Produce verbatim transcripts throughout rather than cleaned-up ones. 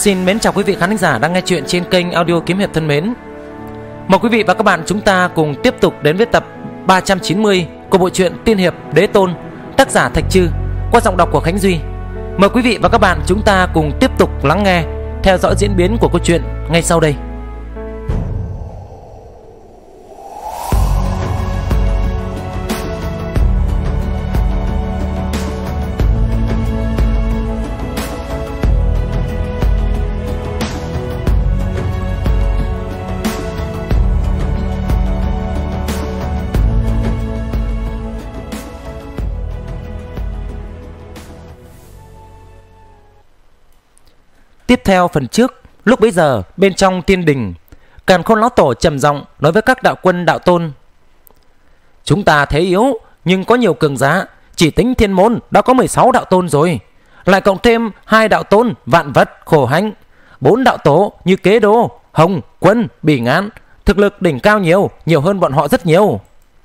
Xin mến chào quý vị khán thính giả đang nghe chuyện trên kênh audio Kiếm Hiệp thân mến. Mời quý vị và các bạn chúng ta cùng tiếp tục đến với tập ba trăm chín mươi của bộ truyện Tiên Hiệp Đế Tôn, tác giả Thạch Trư, qua giọng đọc của Khánh Duy. Mời quý vị và các bạn chúng ta cùng tiếp tục lắng nghe, theo dõi diễn biến của câu chuyện ngay sau đây. Tiếp theo phần trước, lúc bấy giờ bên trong tiên đình, Càn Khôn lão tổ trầm giọng nói với các đạo quân đạo tôn: chúng ta thế yếu nhưng có nhiều cường giá, chỉ tính thiên môn đã có mười sáu đạo tôn rồi, lại cộng thêm hai đạo tôn Vạn Vật, Khổ Hạnh, bốn đạo tổ như Kế Đô, Hồng, Quân, Bỉ Ngạn, thực lực đỉnh cao nhiều, nhiều hơn bọn họ rất nhiều.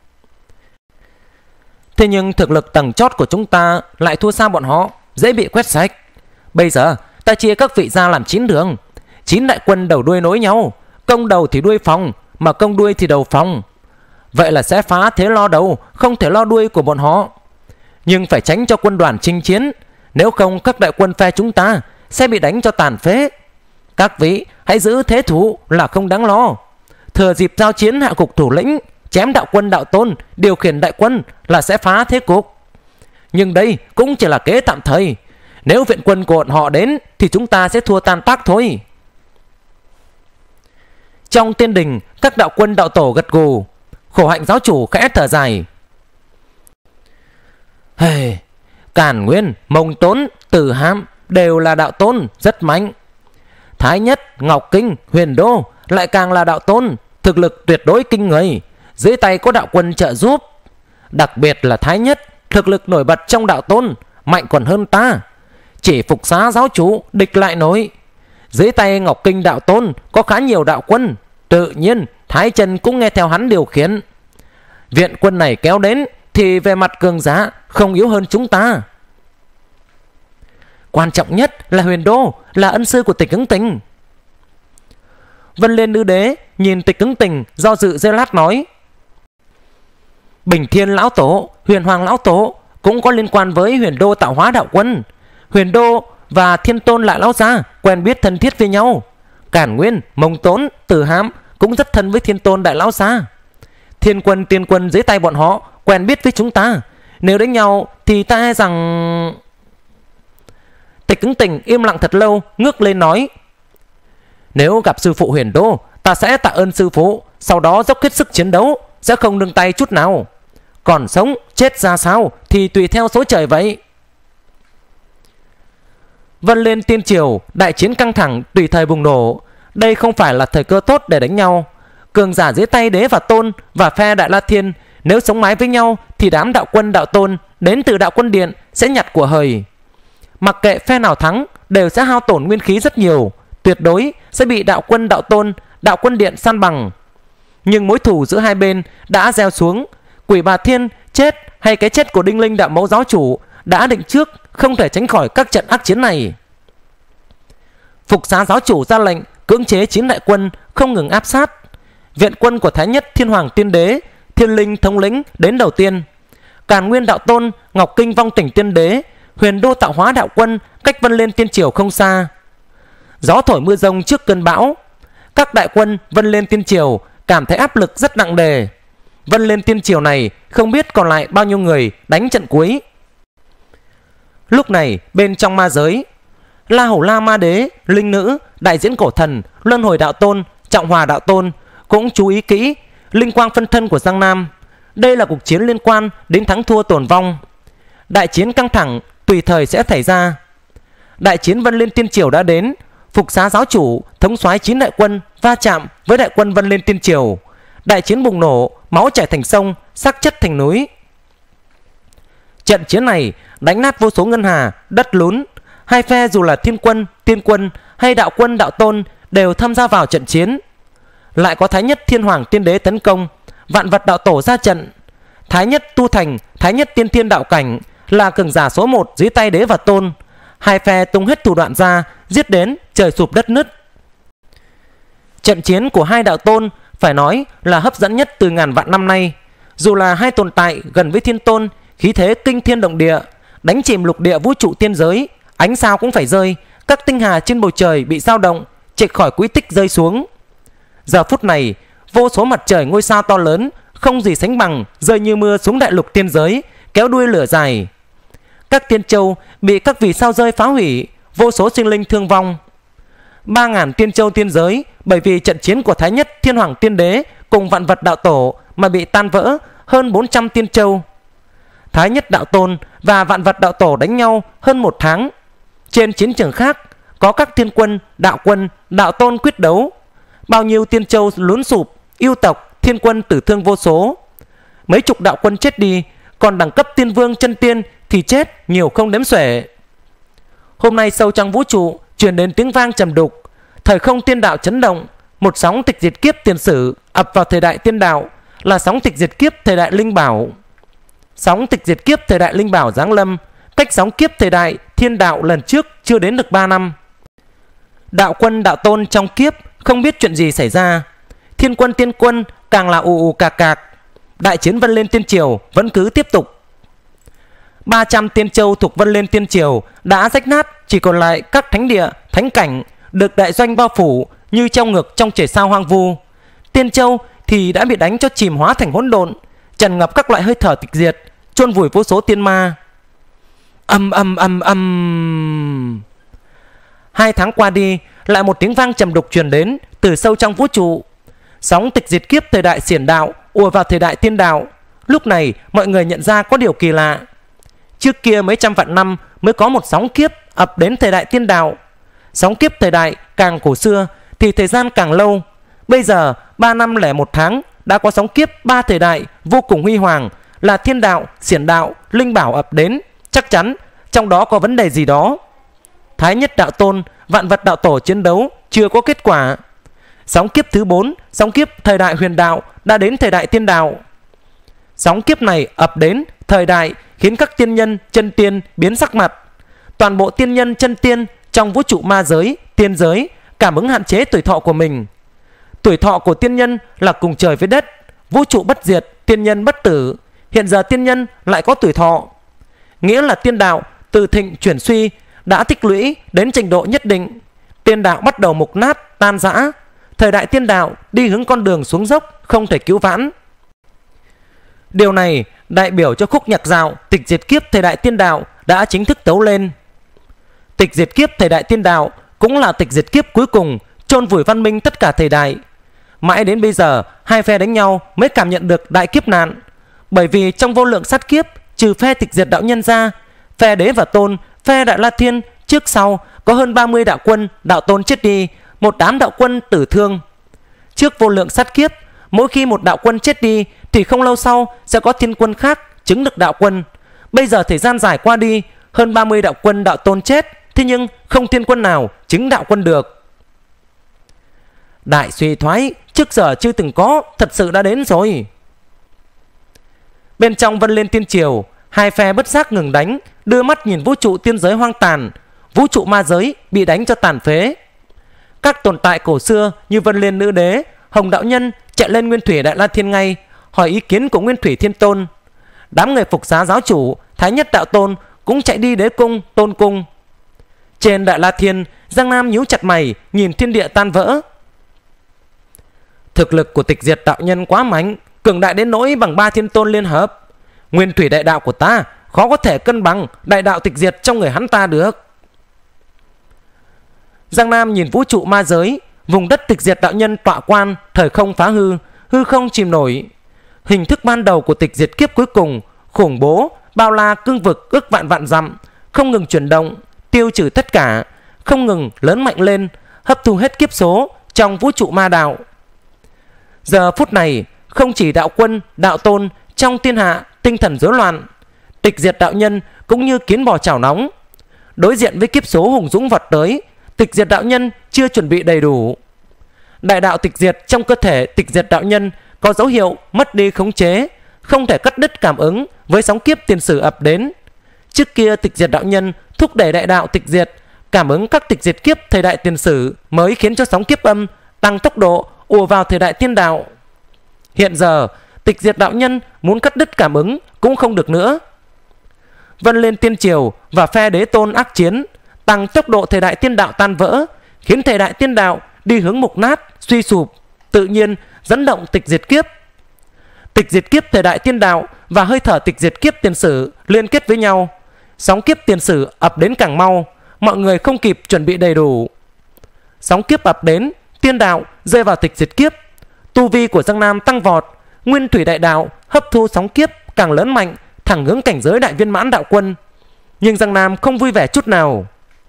Thế nhưng thực lực tầng chót của chúng ta lại thua xa bọn họ, dễ bị quét sạch. Bây giờ ta chia các vị ra làm chín đường, chín đại quân đầu đuôi nối nhau, công đầu thì đuôi phòng, mà công đuôi thì đầu phòng. Vậy là sẽ phá thế lo đầu, không thể lo đuôi của bọn họ. Nhưng phải tránh cho quân đoàn chinh chiến, nếu không các đại quân phe chúng ta sẽ bị đánh cho tàn phế. Các vị hãy giữ thế thủ là không đáng lo. Thừa dịp giao chiến hạ cục thủ lĩnh, chém đạo quân đạo tôn, điều khiển đại quân là sẽ phá thế cục. Nhưng đây cũng chỉ là kế tạm thời. Nếu viện quân của bọn họ đến thì chúng ta sẽ thua tan tác thôi. Trong tiên đình, các đạo quân đạo tổ gật gù. Khổ Hạnh giáo chủ khẽ thở dài: hey, Càn Nguyên, Mông Tốn, Tử Hám đều là đạo tôn rất mạnh. Thái Nhất, Ngọc Kinh, Huyền Đô lại càng là đạo tôn, thực lực tuyệt đối kinh người, dưới tay có đạo quân trợ giúp. Đặc biệt là Thái Nhất, thực lực nổi bật trong đạo tôn, mạnh còn hơn ta. Chỉ Phục Xá giáo chủ địch lại nổi. Dưới tay Ngọc Kinh đạo tôn có khá nhiều đạo quân, tự nhiên Thái Chân cũng nghe theo hắn điều khiển. Viện quân này kéo đến thì về mặt cường giá không yếu hơn chúng ta. Quan trọng nhất là Huyền Đô là ân sư của Tịch Ứng Tình. Vân Liên Nữ Đế nhìn Tịch Ứng Tình do dự giây lát nói: Bình Thiên lão tổ, Huyền Hoàng lão tổ cũng có liên quan với Huyền Đô tạo hóa đạo quân. Huyền Đô và Thiên Tôn lại lão gia quen biết thân thiết với nhau. Càn Nguyên, Mông Tốn, Tử Hám cũng rất thân với Thiên Tôn đại lão gia. Thiên quân tiên quân dưới tay bọn họ quen biết với chúng ta. Nếu đánh nhau thì ta e rằng... Tịch Ứng Tình im lặng thật lâu, ngước lên nói: nếu gặp sư phụ Huyền Đô, ta sẽ tạ ơn sư phụ, sau đó dốc hết sức chiến đấu, sẽ không nương tay chút nào. Còn sống chết ra sao thì tùy theo số trời vậy. Vân Lên Tiên Triều đại chiến căng thẳng tùy thời bùng nổ. Đây không phải là thời cơ tốt để đánh nhau. Cường giả dưới tay Đế và Tôn và phe Đại La Thiên nếu sống mái với nhau thì đám đạo quân đạo tôn đến từ đạo quân điện sẽ nhặt của hời. Mặc kệ phe nào thắng đều sẽ hao tổn nguyên khí rất nhiều, tuyệt đối sẽ bị đạo quân đạo tôn, đạo quân điện san bằng. Nhưng mối thù giữa hai bên đã gieo xuống. Quỷ Bà Thiên chết hay cái chết của Đinh Linh đạo mẫu giáo chủ đã định trước, không thể tránh khỏi các trận ác chiến này. Phục Xá giáo chủ ra lệnh cưỡng chế chín đại quân không ngừng áp sát. Viện quân của Thái Nhất, Thiên Hoàng Tiên Đế, Thiên Linh thống lĩnh đến đầu tiên. Càn Nguyên đạo tôn, Ngọc Kinh vong tỉnh tiên đế, Huyền Đô tạo hóa đạo quân cách Vân Lên Tiên Triều không xa. Gió thổi mưa rông trước cơn bão. Các đại quân Vân Lên Tiên Triều cảm thấy áp lực rất nặng nề. Vân Lên Tiên Triều này không biết còn lại bao nhiêu người đánh trận cuối. Lúc này bên trong ma giới, La Hầu La Ma Đế, Linh Nữ, Đại Diễn Cổ Thần, Luân Hồi đạo tôn, Trọng Hòa đạo tôn cũng chú ý kỹ linh quang phân thân của Giang Nam. Đây là cuộc chiến liên quan đến thắng thua tổn vong. Đại chiến căng thẳng tùy thời sẽ xảy ra. Đại chiến Vân Lên Tiên Triều đã đến. Phục Xá giáo chủ thống soái chín đại quân va chạm với đại quân Vân Lên Tiên Triều. Đại chiến bùng nổ, máu chảy thành sông, xác chất thành núi. Trận chiến này đánh nát vô số ngân hà, đất lún. Hai phe dù là thiên quân, tiên quân hay đạo quân đạo tôn đều tham gia vào trận chiến. Lại có Thái Nhất Thiên Hoàng Tiên Đế tấn công, Vạn Vật đạo tổ ra trận. Thái Nhất tu thành Thái Nhất Tiên Thiên đạo cảnh, là cường giả số một dưới tay Đế và Tôn. Hai phe tung hết thủ đoạn ra, giết đến trời sụp đất nứt. Trận chiến của hai đạo tôn phải nói là hấp dẫn nhất từ ngàn vạn năm nay. Dù là hai tồn tại gần với thiên tôn, khí thế kinh thiên động địa, đánh chìm lục địa vũ trụ tiên giới, ánh sao cũng phải rơi, các tinh hà trên bầu trời bị dao động, chệch khỏi quỹ tích rơi xuống. Giờ phút này, vô số mặt trời ngôi sao to lớn không gì sánh bằng rơi như mưa xuống đại lục tiên giới, kéo đuôi lửa dài. Các tiên châu bị các vì sao rơi phá hủy, vô số sinh linh thương vong. Ba ngàn tiên châu tiên giới bởi vì trận chiến của Thái Nhất Thiên Hoàng Tiên Đế cùng vạn vật đạo tổ mà bị tan vỡ hơn bốn trăm tiên châu. Thái Nhất Đạo Tôn và vạn vật đạo tổ đánh nhau hơn một tháng. Trên chiến trường khác có các thiên quân, đạo quân, đạo tôn quyết đấu. Bao nhiêu tiên châu lún sụp, yêu tộc, thiên quân tử thương vô số. Mấy chục đạo quân chết đi, còn đẳng cấp tiên vương chân tiên thì chết nhiều không đếm xuể. Hôm nay sâu trong vũ trụ truyền đến tiếng vang trầm đục, thời không tiên đạo chấn động. Một sóng tịch diệt kiếp tiền sử ập vào thời đại tiên đạo, là sóng tịch diệt kiếp thời đại linh bảo. Sóng tịch diệt kiếp thời đại linh bảo giáng lâm, cách sóng kiếp thời đại thiên đạo lần trước chưa đến được ba năm. Đạo quân đạo tôn trong kiếp không biết chuyện gì xảy ra. Thiên quân tiên quân càng là ù ù cạc cạc. Đại chiến Vân Lên Tiên Triều vẫn cứ tiếp tục. Ba trăm tiên châu thuộc Vân Lên Tiên Triều đã rách nát, chỉ còn lại các thánh địa, thánh cảnh được đại doanh bao phủ như treo ngược trong trời sao hoang vu. Tiên châu thì đã bị đánh cho chìm hóa thành hỗn độn, tràn ngập các loại hơi thở tịch diệt, chôn vùi vô số tiên ma. Âm âm âm âm. Hai tháng qua đi, lại một tiếng vang trầm đục truyền đến từ sâu trong vũ trụ. Sóng tịch diệt kiếp thời đại xiển đạo ùa vào thời đại tiên đạo. Lúc này mọi người nhận ra có điều kỳ lạ. Trước kia mấy trăm vạn năm mới có một sóng kiếp ập đến thời đại tiên đạo. Sóng kiếp thời đại càng cổ xưa thì thời gian càng lâu. Bây giờ ba năm lẻ một tháng đã có sóng kiếp ba thời đại vô cùng huy hoàng, là thiên đạo, xiển đạo, linh bảo ập đến. Chắc chắn trong đó có vấn đề gì đó. Thái Nhất Đạo Tôn, vạn vật đạo tổ chiến đấu chưa có kết quả. Sóng kiếp thứ bốn, sóng kiếp thời đại huyền đạo đã đến thời đại tiên đạo. Sóng kiếp này ập đến thời đại khiến các tiên nhân chân tiên biến sắc mặt. Toàn bộ tiên nhân chân tiên trong vũ trụ ma giới, tiên giới cảm ứng hạn chế tuổi thọ của mình. Tuổi thọ của tiên nhân là cùng trời với đất, vũ trụ bất diệt, tiên nhân bất tử. Hiện giờ tiên nhân lại có tuổi thọ, nghĩa là tiên đạo từ thịnh chuyển suy đã tích lũy đến trình độ nhất định. Tiên đạo bắt đầu mục nát, tan rã. Thời đại tiên đạo đi hướng con đường xuống dốc, không thể cứu vãn. Điều này đại biểu cho khúc nhạc dạo tịch diệt kiếp thời đại tiên đạo đã chính thức tấu lên. Tịch diệt kiếp thời đại tiên đạo cũng là tịch diệt kiếp cuối cùng, chôn vùi văn minh tất cả thời đại. Mãi đến bây giờ hai phe đánh nhau mới cảm nhận được đại kiếp nạn. Bởi vì trong vô lượng sát kiếp, trừ phe tịch diệt đạo nhân ra, phe đế và tôn, phe đại la thiên trước sau có hơn ba mươi đạo quân đạo tôn chết đi, một đám đạo quân tử thương. Trước vô lượng sát kiếp, mỗi khi một đạo quân chết đi thì không lâu sau sẽ có thiên quân khác chứng được đạo quân. Bây giờ thời gian dài qua đi, hơn ba mươi đạo quân đạo tôn chết, thế nhưng không thiên quân nào chứng đạo quân được. Đại suy thoái trước giờ chưa từng có thật sự đã đến rồi. Bên trong Vân Lên Tiên Triều, hai phe bất giác ngừng đánh, đưa mắt nhìn vũ trụ tiên giới hoang tàn. Vũ trụ ma giới bị đánh cho tàn phế. Các tồn tại cổ xưa như Vân Liên Nữ Đế, Hồng Đạo Nhân chạy lên Nguyên Thủy Đại La Thiên ngay, hỏi ý kiến của Nguyên Thủy Thiên Tôn. Đám người phục giá giáo chủ Thái Nhất Đạo Tôn cũng chạy đi Đế Cung, Tôn Cung. Trên Đại La Thiên, Giang Nam nhíu chặt mày nhìn thiên địa tan vỡ. Thực lực của tịch diệt đạo nhân quá mạnh, cường đại đến nỗi bằng ba thiên tôn liên hợp. Nguyên Thủy đại đạo của ta khó có thể cân bằng đại đạo tịch diệt trong người hắn ta được. Giang Nam nhìn vũ trụ ma giới, vùng đất tịch diệt đạo nhân tọa quan, thời không phá hư, hư không chìm nổi. Hình thức ban đầu của tịch diệt kiếp cuối cùng khủng bố, bao la cương vực ước vạn vạn dặm, không ngừng chuyển động, tiêu trừ tất cả, không ngừng lớn mạnh lên, hấp thu hết kiếp số trong vũ trụ ma đạo. Giờ phút này, không chỉ đạo quân, đạo tôn trong thiên hạ tinh thần rối loạn, tịch diệt đạo nhân cũng như kiến bò chảo nóng. Đối diện với kiếp số hùng dũng vọt tới, tịch diệt đạo nhân chưa chuẩn bị đầy đủ. Đại đạo tịch diệt trong cơ thể tịch diệt đạo nhân có dấu hiệu mất đi khống chế, không thể cắt đứt cảm ứng với sóng kiếp tiền sử ập đến. Trước kia tịch diệt đạo nhân thúc đẩy đại đạo tịch diệt cảm ứng các tịch diệt kiếp thời đại tiền sử mới khiến cho sóng kiếp âm tăng tốc độ ùa vào thời đại tiên đạo. Hiện giờ tịch diệt đạo nhân muốn cắt đứt cảm ứng cũng không được nữa. Vân Lên Tiên Triều và phe Đế Tôn ác chiến, tăng tốc độ thời đại tiên đạo tan vỡ, khiến thời đại tiên đạo đi hướng mục nát, suy sụp, tự nhiên dẫn động tịch diệt kiếp. Tịch diệt kiếp thời đại tiên đạo và hơi thở tịch diệt kiếp tiền sử liên kết với nhau, sóng kiếp tiền sử ập đến càng mau, mọi người không kịp chuẩn bị đầy đủ. Sóng kiếp ập đến, tiên đạo rơi vào tịch diệt kiếp, tu vi của Giang Nam tăng vọt, nguyên thủy đại đạo hấp thu sóng kiếp càng lớn mạnh, thẳng hướng cảnh giới đại viên mãn đạo quân. Nhưng Giang Nam không vui vẻ chút nào.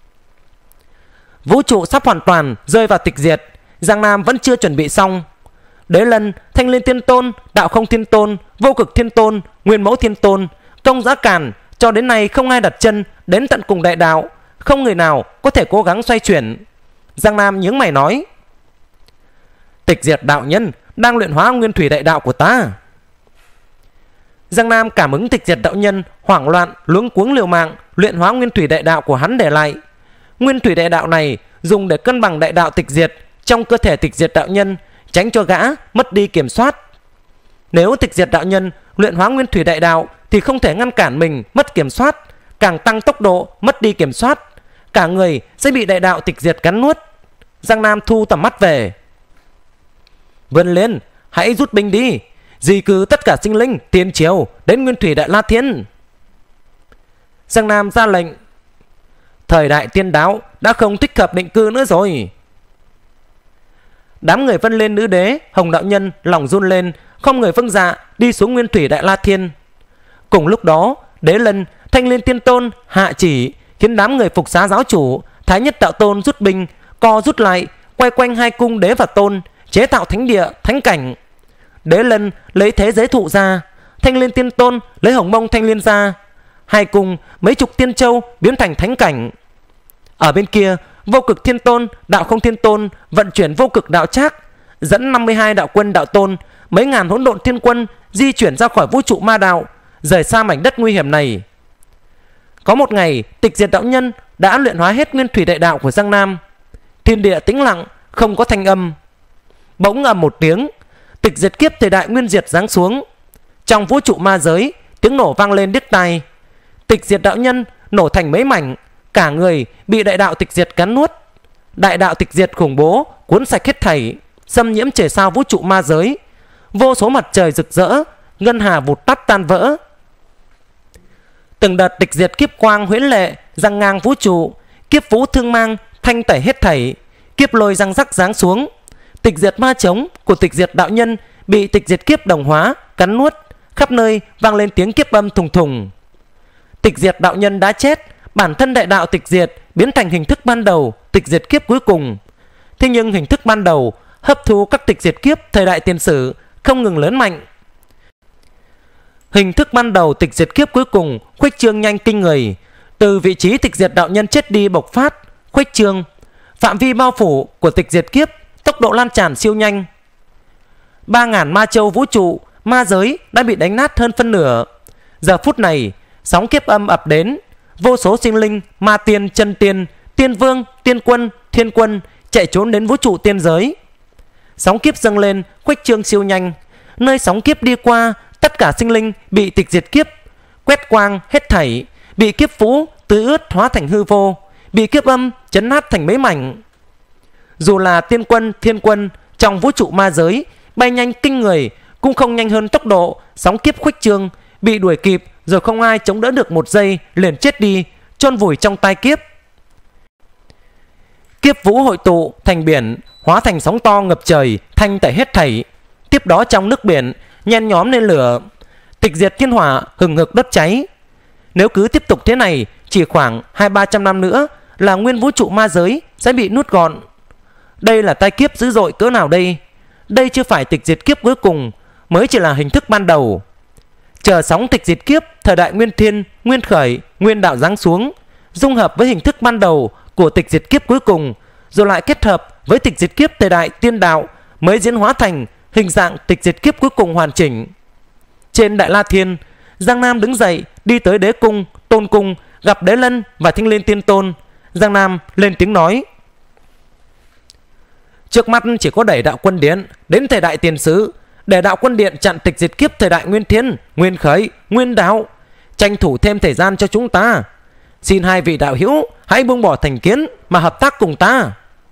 Vũ trụ sắp hoàn toàn rơi vào tịch diệt, Giang Nam vẫn chưa chuẩn bị xong. Đế Lân, Thanh Liên Thiên Tôn, Đạo Không Thiên Tôn, Vô Cực Thiên Tôn, Nguyên Mẫu Thiên Tôn, Công Giá Càn, cho đến nay không ai đặt chân đến tận cùng đại đạo, không người nào có thể cố gắng xoay chuyển. Giang Nam nhướng mày nói: tịch diệt đạo nhân đang luyện hóa nguyên thủy đại đạo của ta. Giang Nam cảm ứng tịch diệt đạo nhân hoảng loạn, luống cuống liều mạng luyện hóa nguyên thủy đại đạo của hắn để lại. Nguyên thủy đại đạo này dùng để cân bằng đại đạo tịch diệt trong cơ thể tịch diệt đạo nhân, tránh cho gã mất đi kiểm soát. Nếu tịch diệt đạo nhân luyện hóa nguyên thủy đại đạo thì không thể ngăn cản mình mất kiểm soát, càng tăng tốc độ mất đi kiểm soát, cả người sẽ bị đại đạo tịch diệt cắn nuốt. Giang Nam thu tầm mắt về: Vân Liên, hãy rút binh đi, di cư tất cả sinh linh tiền triều đến nguyên thủy đại La Thiên. Giang Nam ra lệnh: thời đại tiên đạo đã không thích hợp định cư nữa rồi. Đám người Vân Lên nữ đế, Hồng đạo nhân lòng run lên, không người vâng dạ đi xuống nguyên thủy đại La Thiên. Cùng lúc đó, Đế Lân, Thanh Liên Tiên Tôn hạ chỉ, khiến đám người phục xá giáo chủ, Thái Nhất đạo tôn rút binh, co rút lại, quay quanh hai cung đế và tôn, chế tạo thánh địa, thánh cảnh. Đế Lân lấy thế giới thụ ra, Thanh Liên Tiên Tôn lấy hồng mông thanh liên ra, hai cung mấy chục tiên châu biến thành thánh cảnh. Ở bên kia, Vô Cực Thiên Tôn, Đạo Không Thiên Tôn vận chuyển vô cực đạo trác, dẫn năm mươi hai đạo quân đạo tôn, mấy ngàn hỗn độn thiên quân di chuyển ra khỏi vũ trụ ma đạo, rời xa mảnh đất nguy hiểm này. Có một ngày, tịch diệt đạo nhân đã luyện hóa hết nguyên thủy đại đạo của Giang Nam. Thiên địa tĩnh lặng, không có thanh âm. Bỗng ầm một tiếng, tịch diệt kiếp thời đại nguyên diệt giáng xuống. Trong vũ trụ ma giới, tiếng nổ vang lên điếc tai. Tịch diệt đạo nhân nổ thành mấy mảnh, cả người bị đại đạo tịch diệt cắn nuốt. Đại đạo tịch diệt khủng bố cuốn sạch hết thảy, xâm nhiễm trời sao vũ trụ ma giới. Vô số mặt trời rực rỡ, ngân hà vụt tắt tan vỡ. Từng đợt tịch diệt kiếp quang huyễn lệ giăng ngang vũ trụ, kiếp vũ thương mang thanh tẩy hết thảy, kiếp lôi răng rắc giáng xuống. Tịch diệt ma chống của tịch diệt đạo nhân bị tịch diệt kiếp đồng hóa cắn nuốt, khắp nơi vang lên tiếng kiếp âm thùng thùng. Tịch diệt đạo nhân đã chết, bản thân đại đạo tịch diệt biến thành hình thức ban đầu tịch diệt kiếp cuối cùng. Thế nhưng hình thức ban đầu hấp thu các tịch diệt kiếp thời đại tiền sử không ngừng lớn mạnh. Hình thức ban đầu tịch diệt kiếp cuối cùng khuếch trương nhanh kinh người, từ vị trí tịch diệt đạo nhân chết đi bộc phát, khuếch trương, phạm vi bao phủ của tịch diệt kiếp tốc độ lan tràn siêu nhanh. Ba ngàn ma châu vũ trụ, ma giới đã bị đánh nát hơn phân nửa. Giờ phút này, sóng kiếp âm ập đến, vô số sinh linh, ma tiên, chân tiên, tiên vương, tiên quân, thiên quân chạy trốn đến vũ trụ tiên giới. Sóng kiếp dâng lên, khuếch trương siêu nhanh. Nơi sóng kiếp đi qua, tất cả sinh linh bị tịch diệt kiếp quét quang hết thảy, bị kiếp vũ tưới ướt hóa thành hư vô, bị kiếp âm chấn nát thành mấy mảnh. Dù là tiên quân, thiên quân trong vũ trụ ma giới bay nhanh kinh người, cũng không nhanh hơn tốc độ sóng kiếp khuếch trương, bị đuổi kịp rồi không ai chống đỡ được một giây liền chết đi, chôn vùi trong tai kiếp. Kiếp vũ hội tụ thành biển, hóa thành sóng to ngập trời, thanh tẩy hết thảy. Tiếp đó trong nước biển nhen nhóm lên lửa, tịch diệt thiên hỏa hừng hực đốt cháy. Nếu cứ tiếp tục thế này, chỉ khoảng hai ba trăm năm nữa là nguyên vũ trụ ma giới sẽ bị nuốt gọn. Đây là tai kiếp dữ dội cỡ nào đây? Đây chưa phải tịch diệt kiếp cuối cùng, mới chỉ là hình thức ban đầu. Chờ sóng tịch diệt kiếp thời đại nguyên thiên, nguyên khởi, nguyên đạo giáng xuống, dung hợp với hình thức ban đầu của tịch diệt kiếp cuối cùng, rồi lại kết hợp với tịch diệt kiếp thời đại tiên đạo, mới diễn hóa thành hình dạng tịch diệt kiếp cuối cùng hoàn chỉnh. Trên đại La Thiên, Giang Nam đứng dậy đi tới đế cung, tôn cung, gặp Đế Lân và Thanh Liên Tiên Tôn. Giang Nam lên tiếng nói: trước mắt chỉ có đẩy đạo quân điện đến thời đại tiền sử, để đạo quân điện chặn tịch diệt kiếp thời đại Nguyên Thiên, Nguyên Khởi, Nguyên Đạo, tranh thủ thêm thời gian cho chúng ta. Xin hai vị đạo hữu hãy buông bỏ thành kiến mà hợp tác cùng ta.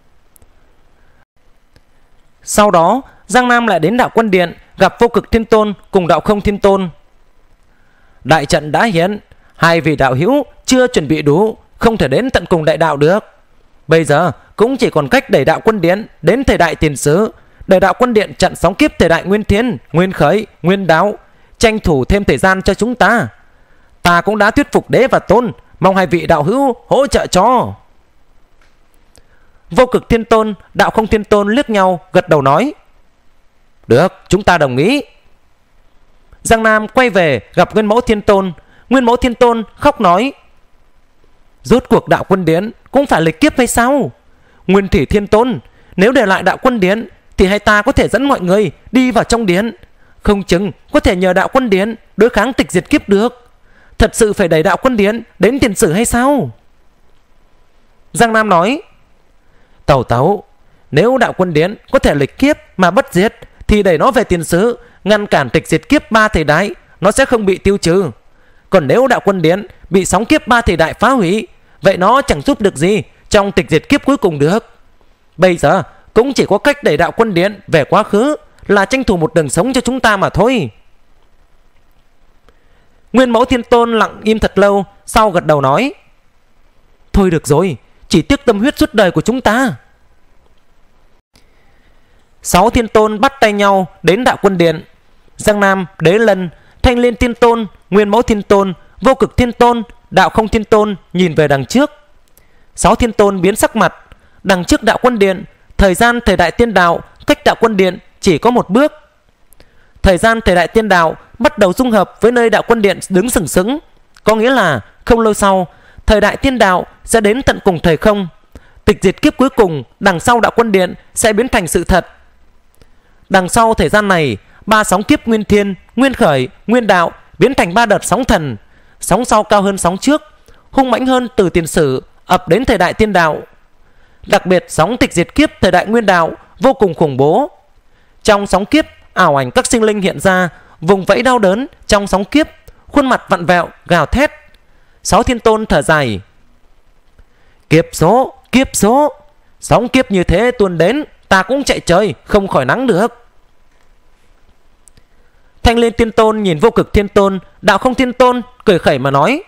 Sau đó Giang Nam lại đến đạo quân điện gặp Vô Cực Thiên Tôn cùng Đạo Không Thiên Tôn. Đại trận đã hiện, hai vị đạo hữu chưa chuẩn bị đủ, không thể đến tận cùng đại đạo được. Bây giờ cũng chỉ còn cách đẩy đạo quân điện đến thời đại tiền sử, để đạo quân điện chặn sóng kiếp thời đại Nguyên Thiên, Nguyên Khởi, Nguyên Đạo, tranh thủ thêm thời gian cho chúng ta. Ta cũng đã thuyết phục Đế và Tôn, mong hai vị đạo hữu hỗ trợ cho. Vô Cực Thiên Tôn, Đạo Không Thiên Tôn liếc nhau gật đầu nói: được, chúng ta đồng ý. Giang Nam quay về gặp Nguyên Mẫu Thiên Tôn. Nguyên Mẫu Thiên Tôn khóc nói: rốt cuộc đạo quân điện cũng phải lịch kiếp hay sao? Nguyên Thủy Thiên Tôn, nếu để lại đạo quân điện thì hai ta có thể dẫn mọi người đi vào trong điện, không chừng có thể nhờ đạo quân điện đối kháng tịch diệt kiếp được. Thật sự phải đẩy đạo quân điện đến tiền sử hay sao? Giang Nam nói: Tẩu tẩu, nếu đạo quân điện có thể lịch kiếp mà bất diệt thì đẩy nó về tiền sử, ngăn cản tịch diệt kiếp ba thời đại, nó sẽ không bị tiêu trừ. Còn nếu đạo quân điện bị sóng kiếp ba thời đại phá hủy, vậy nó chẳng giúp được gì trong tịch diệt kiếp cuối cùng được. Bây giờ cũng chỉ có cách đẩy đạo quân điện về quá khứ, là tranh thủ một đường sống cho chúng ta mà thôi. Nguyên Mẫu Thiên Tôn lặng im thật lâu, sau gật đầu nói: thôi được rồi, chỉ tiếc tâm huyết suốt đời của chúng ta. Sáu thiên tôn bắt tay nhau đến đạo quân điện. Giang Nam, Đế Lân, Thanh Liên Thiên Tôn, Nguyên Mẫu Thiên Tôn, Vô Cực Thiên Tôn, Đạo Không Thiên Tôn nhìn về đằng trước. Sáu thiên tôn biến sắc mặt. Đằng trước đạo quân điện, thời gian thời đại tiên đạo cách đạo quân điện chỉ có một bước. Thời gian thời đại tiên đạo bắt đầu dung hợp với nơi đạo quân điện đứng sừng sững, có nghĩa là không lâu sau thời đại tiên đạo sẽ đến tận cùng thời không. Tịch diệt kiếp cuối cùng đằng sau đạo quân điện sẽ biến thành sự thật. Đằng sau thời gian này, ba sóng kiếp Nguyên Thiên, Nguyên Khởi, Nguyên Đạo biến thành ba đợt sóng thần. Sóng sau cao hơn sóng trước, hung mãnh hơn từ tiền sử ập đến thời đại tiên đạo. Đặc biệt sóng tịch diệt kiếp thời đại Nguyên Đạo vô cùng khủng bố. Trong sóng kiếp, ảo ảnh các sinh linh hiện ra, vùng vẫy đau đớn trong sóng kiếp, khuôn mặt vặn vẹo gào thét. Sáu thiên tôn thở dài: kiếp số, kiếp số, sóng kiếp như thế tuôn đến, ta cũng chạy trời không khỏi nắng được. Thanh Liên Thiên Tôn nhìn Vô Cực Thiên Tôn, Đạo Không Thiên Tôn cười khẩy mà nói: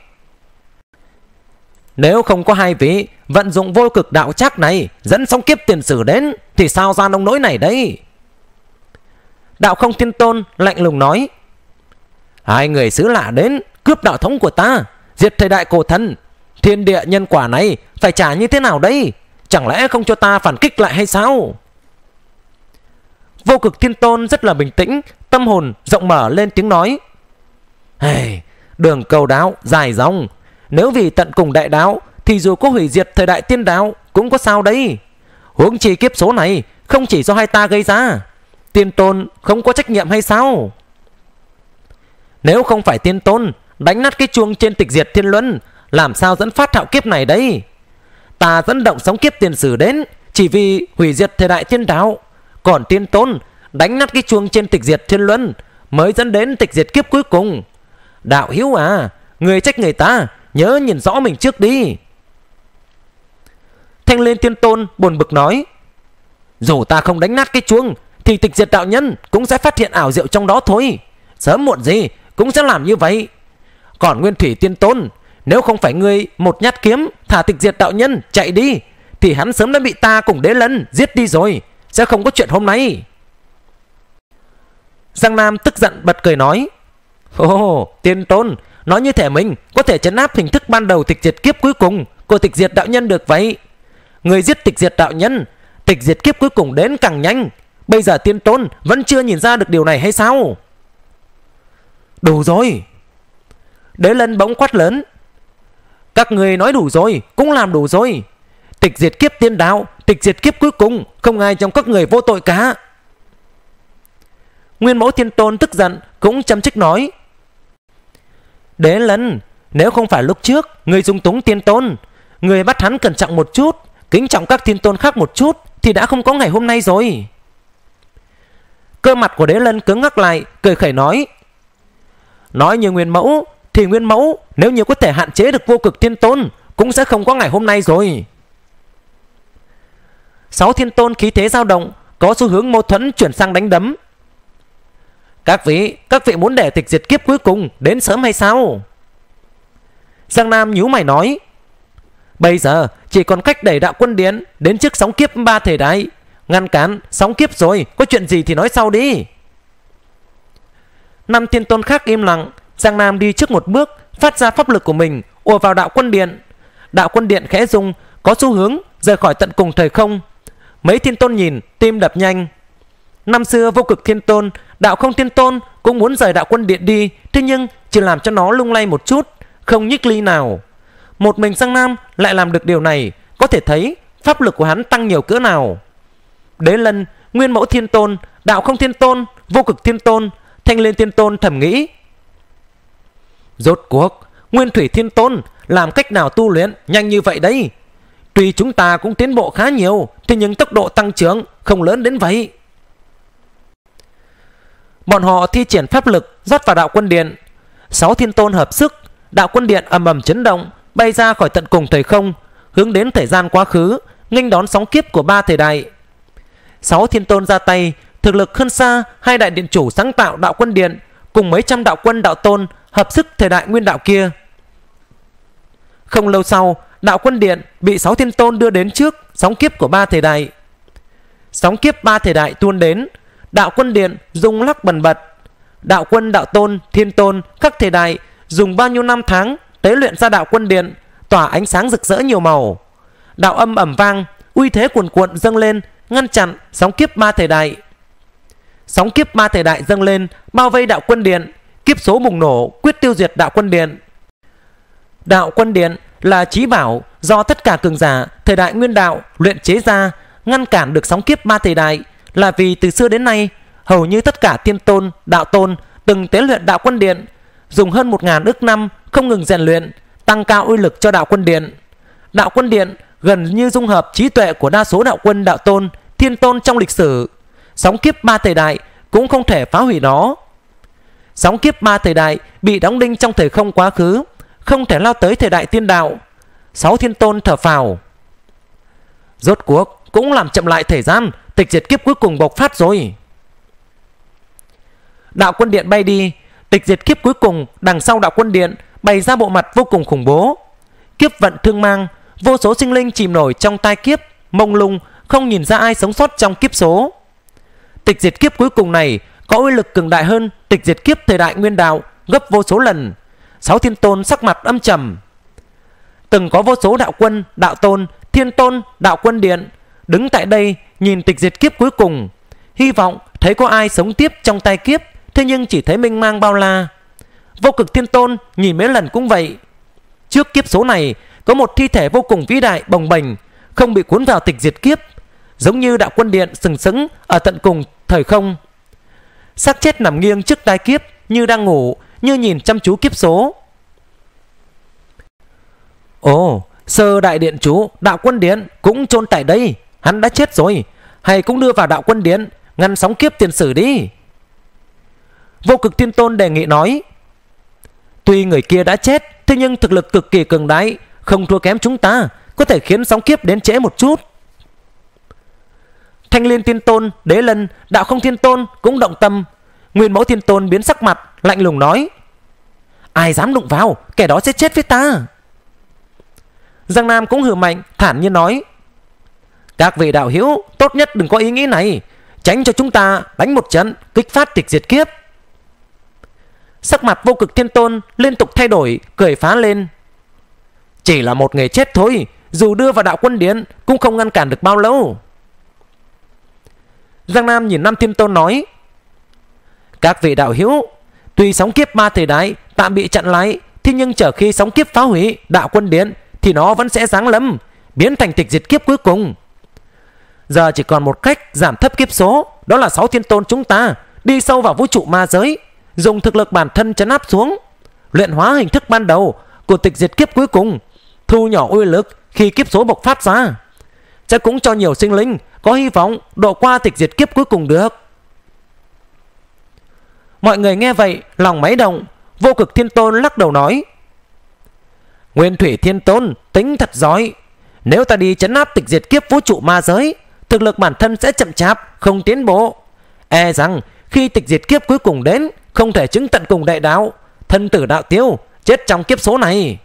nếu không có hai vị vận dụng vô cực đạo trác này dẫn sóng kiếp tiền sử đến thì sao ra nông nỗi này đấy? Đạo Không Thiên Tôn lạnh lùng nói: hai người xứ lạ đến cướp đạo thống của ta, diệt thời đại cổ thần, thiên địa nhân quả này phải trả như thế nào đây? Chẳng lẽ không cho ta phản kích lại hay sao? Vô Cực Thiên Tôn rất là bình tĩnh, tâm hồn rộng mở lên tiếng nói: hey, đường cầu đạo dài dòng, nếu vì tận cùng đại đạo thì dù có hủy diệt thời đại tiên đạo cũng có sao đấy. Huống chi kiếp số này không chỉ do hai ta gây ra, tiên tôn không có trách nhiệm hay sao? Nếu không phải tiên tôn đánh nát cái chuông trên tịch diệt thiên luân, làm sao dẫn phát hạo kiếp này đấy? Ta dẫn động sóng kiếp tiền sử đến chỉ vì hủy diệt thời đại tiên đạo, còn tiên tôn đánh nát cái chuông trên tịch diệt thiên luân mới dẫn đến tịch diệt kiếp cuối cùng. Đạo hữu à, người trách người ta, nhớ nhìn rõ mình trước đi. Thanh Liên Thiên Tôn buồn bực nói: dù ta không đánh nát cái chuông thì tịch diệt đạo nhân cũng sẽ phát hiện ảo diệu trong đó thôi, sớm muộn gì cũng sẽ làm như vậy. Còn Nguyên Thủy Thiên Tôn, nếu không phải ngươi một nhát kiếm thả tịch diệt đạo nhân chạy đi thì hắn sớm đã bị ta cùng Đế Lân giết đi rồi, sẽ không có chuyện hôm nay. Giang Nam tức giận bật cười nói: ồ, Tiên Tôn nói như thể mình có thể trấn áp hình thức ban đầu tịch diệt kiếp cuối cùng của tịch diệt đạo nhân được vậy. Người giết tịch diệt đạo nhân, tịch diệt kiếp cuối cùng đến càng nhanh. Bây giờ Tiên Tôn vẫn chưa nhìn ra được điều này hay sao? Đủ rồi. Đế Lân bỗng quát lớn: các người nói đủ rồi cũng làm đủ rồi. Tịch diệt kiếp tiên đạo, tịch diệt kiếp cuối cùng, không ai trong các người vô tội cả. Nguyên Mẫu Thiên Tôn tức giận cũng châm chích nói: Đế Lân, nếu không phải lúc trước người dung túng Tiên Tôn, Người bắt hắn cẩn trọng một chút, kính trọng các thiên tôn khác một chút, thì đã không có ngày hôm nay rồi. Cơ mặt của Đế Lân cứng ngắc lại, cười khẩy nói: Nói như Nguyên Mẫu thì Nguyên Mẫu nếu như có thể hạn chế được Vô Cực Thiên Tôn cũng sẽ không có ngày hôm nay rồi. Sáu thiên tôn khí thế dao động, có xu hướng mâu thuẫn chuyển sang đánh đấm. Các vị, các vị muốn để tịch diệt kiếp cuối cùng đến sớm hay sao? Giang Nam nhíu mày nói: Bây giờ chỉ còn cách đẩy Đạo Quân Điện đến trước sóng kiếp ba thể đại, ngăn cản sóng kiếp rồi, có chuyện gì thì nói sau đi. Năm thiên tôn khác im lặng. Giang Nam đi trước một bước, phát ra pháp lực của mình ùa vào Đạo Quân Điện. Đạo Quân Điện khẽ rung, có xu hướng rời khỏi tận cùng thời không. Mấy thiên tôn nhìn, tim đập nhanh. Năm xưa Vô Cực Thiên Tôn, Đạo Không Thiên Tôn cũng muốn rời Đạo Quân Điện đi, thế nhưng chỉ làm cho nó lung lay một chút, không nhích ly nào. Một mình Giang Nam lại làm được điều này, có thể thấy pháp lực của hắn tăng nhiều cỡ nào. Đế Lân, Nguyên Mẫu Thiên Tôn, Đạo Không Thiên Tôn, Vô Cực Thiên Tôn, Thanh Liên Thiên Tôn thầm nghĩ: Rốt cuộc Nguyên Thủy Thiên Tôn làm cách nào tu luyện nhanh như vậy đấy? Tuy chúng ta cũng tiến bộ khá nhiều, thế nhưng tốc độ tăng trưởng không lớn đến vậy. Bọn họ thi triển pháp lực rót vào Đạo Quân Điện. Sáu thiên tôn hợp sức, Đạo Quân Điện ầm ầm chấn động, bay ra khỏi tận cùng thời không, hướng đến thời gian quá khứ, nghênh đón sóng kiếp của ba thời đại. Sáu thiên tôn ra tay, thực lực hơn xa hai đại điện chủ sáng tạo Đạo Quân Điện cùng mấy trăm đạo quân đạo tôn hợp sức thời đại nguyên đạo kia. Không lâu sau, Đạo Quân Điện bị sáu thiên tôn đưa đến trước sóng kiếp của ba thời đại. Sóng kiếp ba thời đại tuôn đến, Đạo Quân Điện rung lắc bần bật. Đạo quân, đạo tôn, thiên tôn các thời đại dùng bao nhiêu năm tháng tế luyện ra Đạo Quân Điện, tỏa ánh sáng rực rỡ nhiều màu. Đạo âm ầm vang, uy thế cuồn cuộn dâng lên, ngăn chặn sóng kiếp ba thời đại. Sóng kiếp ba thời đại dâng lên, bao vây Đạo Quân Điện, kiếp số bùng nổ, quyết tiêu diệt Đạo Quân Điện. Đạo Quân Điện là chí bảo do tất cả cường giả thời đại nguyên đạo luyện chế ra, ngăn cản được sóng kiếp ba thời đại là vì từ xưa đến nay hầu như tất cả thiên tôn, đạo tôn từng tế luyện Đạo Quân Điện, dùng hơn một ngàn ức năm không ngừng rèn luyện, tăng cao uy lực cho Đạo Quân Điện. Đạo Quân Điện gần như dung hợp trí tuệ của đa số đạo quân, đạo tôn, thiên tôn trong lịch sử. Sóng kiếp ba thời đại cũng không thể phá hủy nó. Sóng kiếp ba thời đại bị đóng đinh trong thời không quá khứ, không thể lao tới thời đại tiên đạo. Sáu thiên tôn thở phào: Rốt cuộc cũng làm chậm lại thời gian, tịch diệt kiếp cuối cùng bộc phát rồi. Đạo Quân Điện bay đi, tịch diệt kiếp cuối cùng đằng sau Đạo Quân Điện bày ra bộ mặt vô cùng khủng bố. Kiếp vận thương mang, vô số sinh linh chìm nổi trong tai kiếp, mông lung, không nhìn ra ai sống sót trong kiếp số. Tịch diệt kiếp cuối cùng này có uy lực cường đại hơn tịch diệt kiếp thời đại nguyên đạo gấp vô số lần. Sáu thiên tôn sắc mặt âm trầm. Từng có vô số đạo quân, đạo tôn, thiên tôn, Đạo Quân Điện đứng tại đây nhìn tịch diệt kiếp cuối cùng, hy vọng thấy có ai sống tiếp trong tai kiếp, thế nhưng chỉ thấy mênh mang bao la. Vô Cực Thiên Tôn nhìn mấy lần cũng vậy. Trước kiếp số này có một thi thể vô cùng vĩ đại bồng bềnh, không bị cuốn vào tịch diệt kiếp, giống như Đạo Quân Điện sừng sững ở tận cùng thời không. Xác chết nằm nghiêng trước tai kiếp, như đang ngủ, như nhìn chăm chú kiếp số. Ồ, sơ đại điện chủ Đạo Quân Điện cũng chôn tại đây. Hắn đã chết rồi, hay cũng đưa vào Đạo Quân Điện ngăn sóng kiếp tiền sử đi. Vô Cực Thiên Tôn đề nghị nói: Tuy người kia đã chết, thế nhưng thực lực cực kỳ cường đại, không thua kém chúng ta, có thể khiến sóng kiếp đến trễ một chút. Thanh Liên Thiên Tôn, Đế Lân, Đạo Không Thiên Tôn cũng động tâm. Nguyên Mẫu Thiên Tôn biến sắc mặt, lạnh lùng nói: Ai dám đụng vào, kẻ đó sẽ chết với ta. Giang Nam cũng hừ mạnh, thản nhiên nói: Các vị đạo hữu tốt nhất đừng có ý nghĩ này, tránh cho chúng ta đánh một trận kích phát tịch diệt kiếp. Sắc mặt Vô Cực Thiên Tôn liên tục thay đổi, cười phá lên: Chỉ là một người chết thôi, dù đưa vào Đạo Quân Điện cũng không ngăn cản được bao lâu. Giang Nam nhìn năm thiên tôn nói: Các vị đạo hữu, tuy sóng kiếp ba thời đại tạm bị chặn lại, thế nhưng chờ khi sóng kiếp phá hủy Đạo Quân Điện thì nó vẫn sẽ giáng lâm, biến thành tịch diệt kiếp cuối cùng. Giờ chỉ còn một cách giảm thấp kiếp số, đó là sáu thiên tôn chúng ta đi sâu vào vũ trụ ma giới, dùng thực lực bản thân trấn áp xuống, luyện hóa hình thức ban đầu của tịch diệt kiếp cuối cùng, thu nhỏ uy lực, khi kiếp số bộc phát ra, sẽ cũng cho nhiều sinh linh có hy vọng độ qua tịch diệt kiếp cuối cùng được. Mọi người nghe vậy lòng máy động. Vô Cực Thiên Tôn lắc đầu nói: Nguyên Thủy Thiên Tôn tính thật giỏi. Nếu ta đi trấn áp tịch diệt kiếp vũ trụ ma giới, thực lực bản thân sẽ chậm chạp, không tiến bộ. E rằng khi tịch diệt kiếp cuối cùng đến, không thể chứng tận cùng đại đạo, thân tử đạo tiêu, chết trong kiếp số này.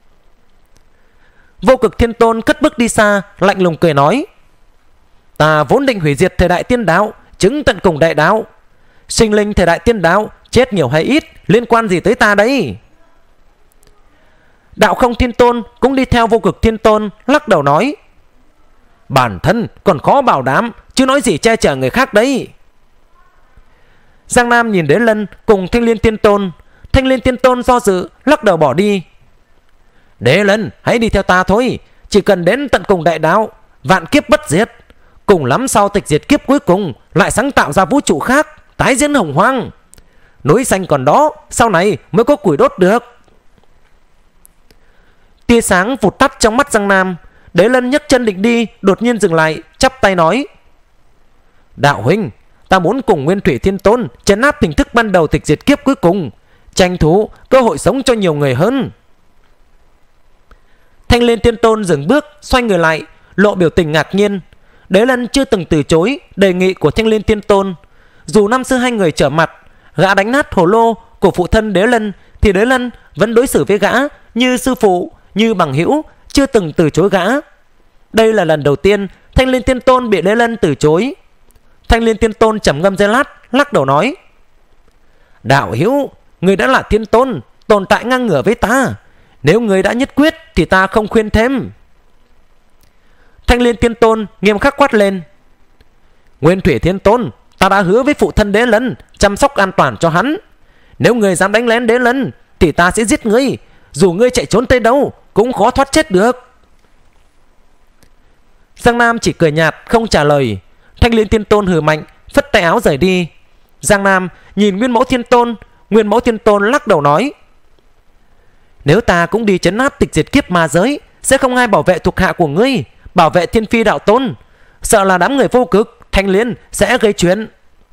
Vô Cực Thiên Tôn cất bước đi xa, lạnh lùng cười nói: Ta vốn định hủy diệt thời đại tiên đạo, chứng tận cùng đại đạo. Sinh linh thời đại tiên đạo, chết nhiều hay ít, liên quan gì tới ta đấy? Đạo Không Thiên Tôn cũng đi theo Vô Cực Thiên Tôn, lắc đầu nói: Bản thân còn khó bảo đảm, chứ nói gì che chở người khác đấy. Giang Nam nhìn đến Lân cùng Thanh Liên Thiên Tôn. Thanh Liên Thiên Tôn do dự, lắc đầu bỏ đi. Đế Lân, hãy đi theo ta thôi. Chỉ cần đến tận cùng đại đạo, vạn kiếp bất diệt, cùng lắm sau tịch diệt kiếp cuối cùng lại sáng tạo ra vũ trụ khác, tái diễn hồng hoang. Núi xanh còn đó, sau này mới có củi đốt được. Tia sáng vụt tắt trong mắt Giang Nam. Đế Lân nhấc chân định đi, đột nhiên dừng lại, chắp tay nói: Đạo huynh, ta muốn cùng Nguyên Thủy Thiên Tôn trấn áp hình thức ban đầu tịch diệt kiếp cuối cùng, tranh thủ cơ hội sống cho nhiều người hơn. Thanh Liên Thiên Tôn dừng bước, xoay người lại, lộ biểu tình ngạc nhiên. Đế Lân chưa từng từ chối đề nghị của Thanh Liên Thiên Tôn. Dù năm xưa hai người trở mặt, gã đánh nát hồ lô của phụ thân Đế Lân, thì Đế Lân vẫn đối xử với gã như sư phụ, như bằng hữu, chưa từng từ chối gã. Đây là lần đầu tiên Thanh Liên Thiên Tôn bị Đế Lân từ chối. Thanh Liên Thiên Tôn trầm ngâm giây lát, lắc đầu nói: Đạo hữu, người đã là Thiên Tôn, tồn tại ngang ngửa với ta. Nếu người đã nhất quyết thì ta không khuyên thêm. Thanh Liên Thiên Tôn nghiêm khắc quát lên: Nguyên Thủy Thiên Tôn, ta đã hứa với phụ thân Đế Lân chăm sóc an toàn cho hắn. Nếu người dám đánh lén Đế Lân thì ta sẽ giết ngươi. Dù ngươi chạy trốn tới đâu cũng khó thoát chết được. Giang Nam chỉ cười nhạt không trả lời. Thanh Liên Thiên Tôn hừ mạnh, phất tay áo rời đi. Giang Nam nhìn Nguyên Mẫu Thiên Tôn. Nguyên Mẫu Thiên Tôn lắc đầu nói: Nếu ta cũng đi trấn áp tịch diệt kiếp ma giới, sẽ không ai bảo vệ thuộc hạ của ngươi, bảo vệ Thiên Phi Đạo Tôn. Sợ là đám người Vô Cực, Thanh Liên sẽ gây chuyện.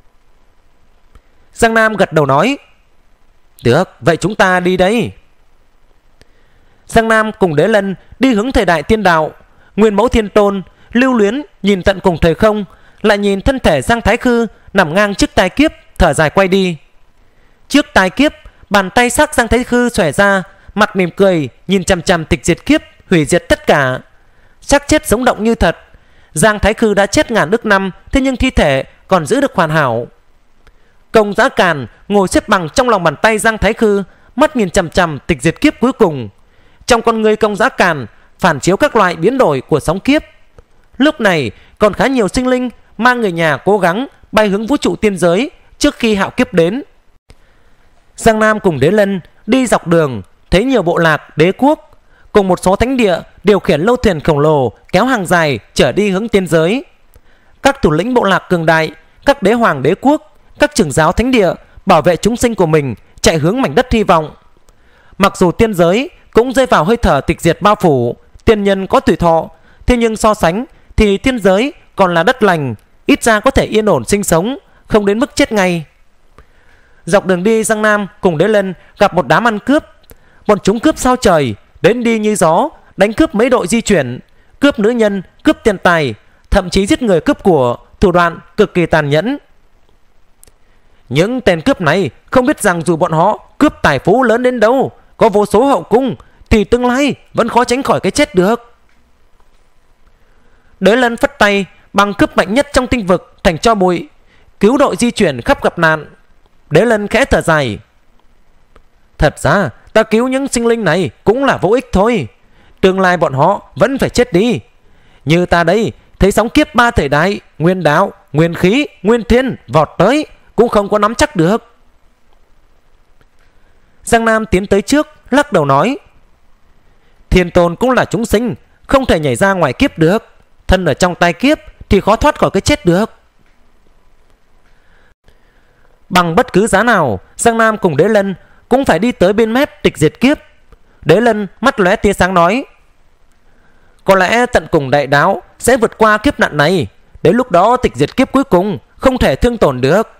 Giang Nam gật đầu nói: Được, vậy chúng ta đi đây. Giang Nam cùng Đế Lân đi hướng thời đại tiên đạo. Nguyên Mẫu Thiên Tôn lưu luyến nhìn tận cùng thời không, lại nhìn thân thể Giang Thái Khư nằm ngang trước tai kiếp, thở dài quay đi. Trước tai kiếp, bàn tay sắc Giang Thái Khư xòe ra, mặt mỉm cười nhìn chằm chằm tịch diệt kiếp, hủy diệt tất cả. Xác chết sống động như thật. Giang Thái Khư đã chết ngàn ức năm, thế nhưng thi thể còn giữ được hoàn hảo. Công Giá Càn ngồi xếp bằng trong lòng bàn tay Giang Thái Khư, mắt nhìn chằm chằm tịch diệt kiếp cuối cùng. Trong con người Công Giá Càn phản chiếu các loại biến đổi của sóng kiếp. Lúc này còn khá nhiều sinh linh mang người nhà cố gắng bay hướng vũ trụ tiên giới trước khi hạo kiếp đến. Giang Nam cùng Đế Lân đi dọc đường, thấy nhiều bộ lạc, đế quốc cùng một số thánh địa điều khiển lâu thuyền khổng lồ kéo hàng dài trở đi hướng tiên giới. Các thủ lĩnh bộ lạc cường đại, các đế hoàng đế quốc, các trưởng giáo thánh địa bảo vệ chúng sinh của mình chạy hướng mảnh đất hy vọng. Mặc dù tiên giới cũng rơi vào hơi thở tịch diệt bao phủ, tiên nhân có tuổi thọ, thế nhưng so sánh thì tiên giới còn là đất lành, ít ra có thể yên ổn sinh sống, không đến mức chết ngay. Dọc đường đi, Giang Nam cùng Đế Lân gặp một đám ăn cướp. Bọn chúng cướp sao trời, đến đi như gió, đánh cướp mấy đội di chuyển, cướp nữ nhân, cướp tiền tài, thậm chí giết người cướp của, thủ đoạn cực kỳ tàn nhẫn. Những tên cướp này không biết rằng dù bọn họ cướp tài phú lớn đến đâu, có vô số hậu cung, thì tương lai vẫn khó tránh khỏi cái chết được. Đế Lân phất tay, bằng cướp mạnh nhất trong tinh vực thành cho bụi, cứu đội di chuyển khắp gặp nạn. Đế Lân khẽ thở dài: Thật ra ta cứu những sinh linh này cũng là vô ích thôi. Tương lai bọn họ vẫn phải chết đi. Như ta đây, thấy sóng kiếp ba thời đại, nguyên đạo, nguyên khí, nguyên thiên vọt tới, cũng không có nắm chắc được. Giang Nam tiến tới trước, lắc đầu nói: Thiên Tôn cũng là chúng sinh, không thể nhảy ra ngoài kiếp được. Thân ở trong tai kiếp thì khó thoát khỏi cái chết được. Bằng bất cứ giá nào, Giang Nam cùng Đế Lân cũng phải đi tới bên mép tịch diệt kiếp. Đế Lân mắt lóe tia sáng nói: Có lẽ tận cùng đại đạo sẽ vượt qua kiếp nạn này. Đến lúc đó tịch diệt kiếp cuối cùng không thể thương tổn được.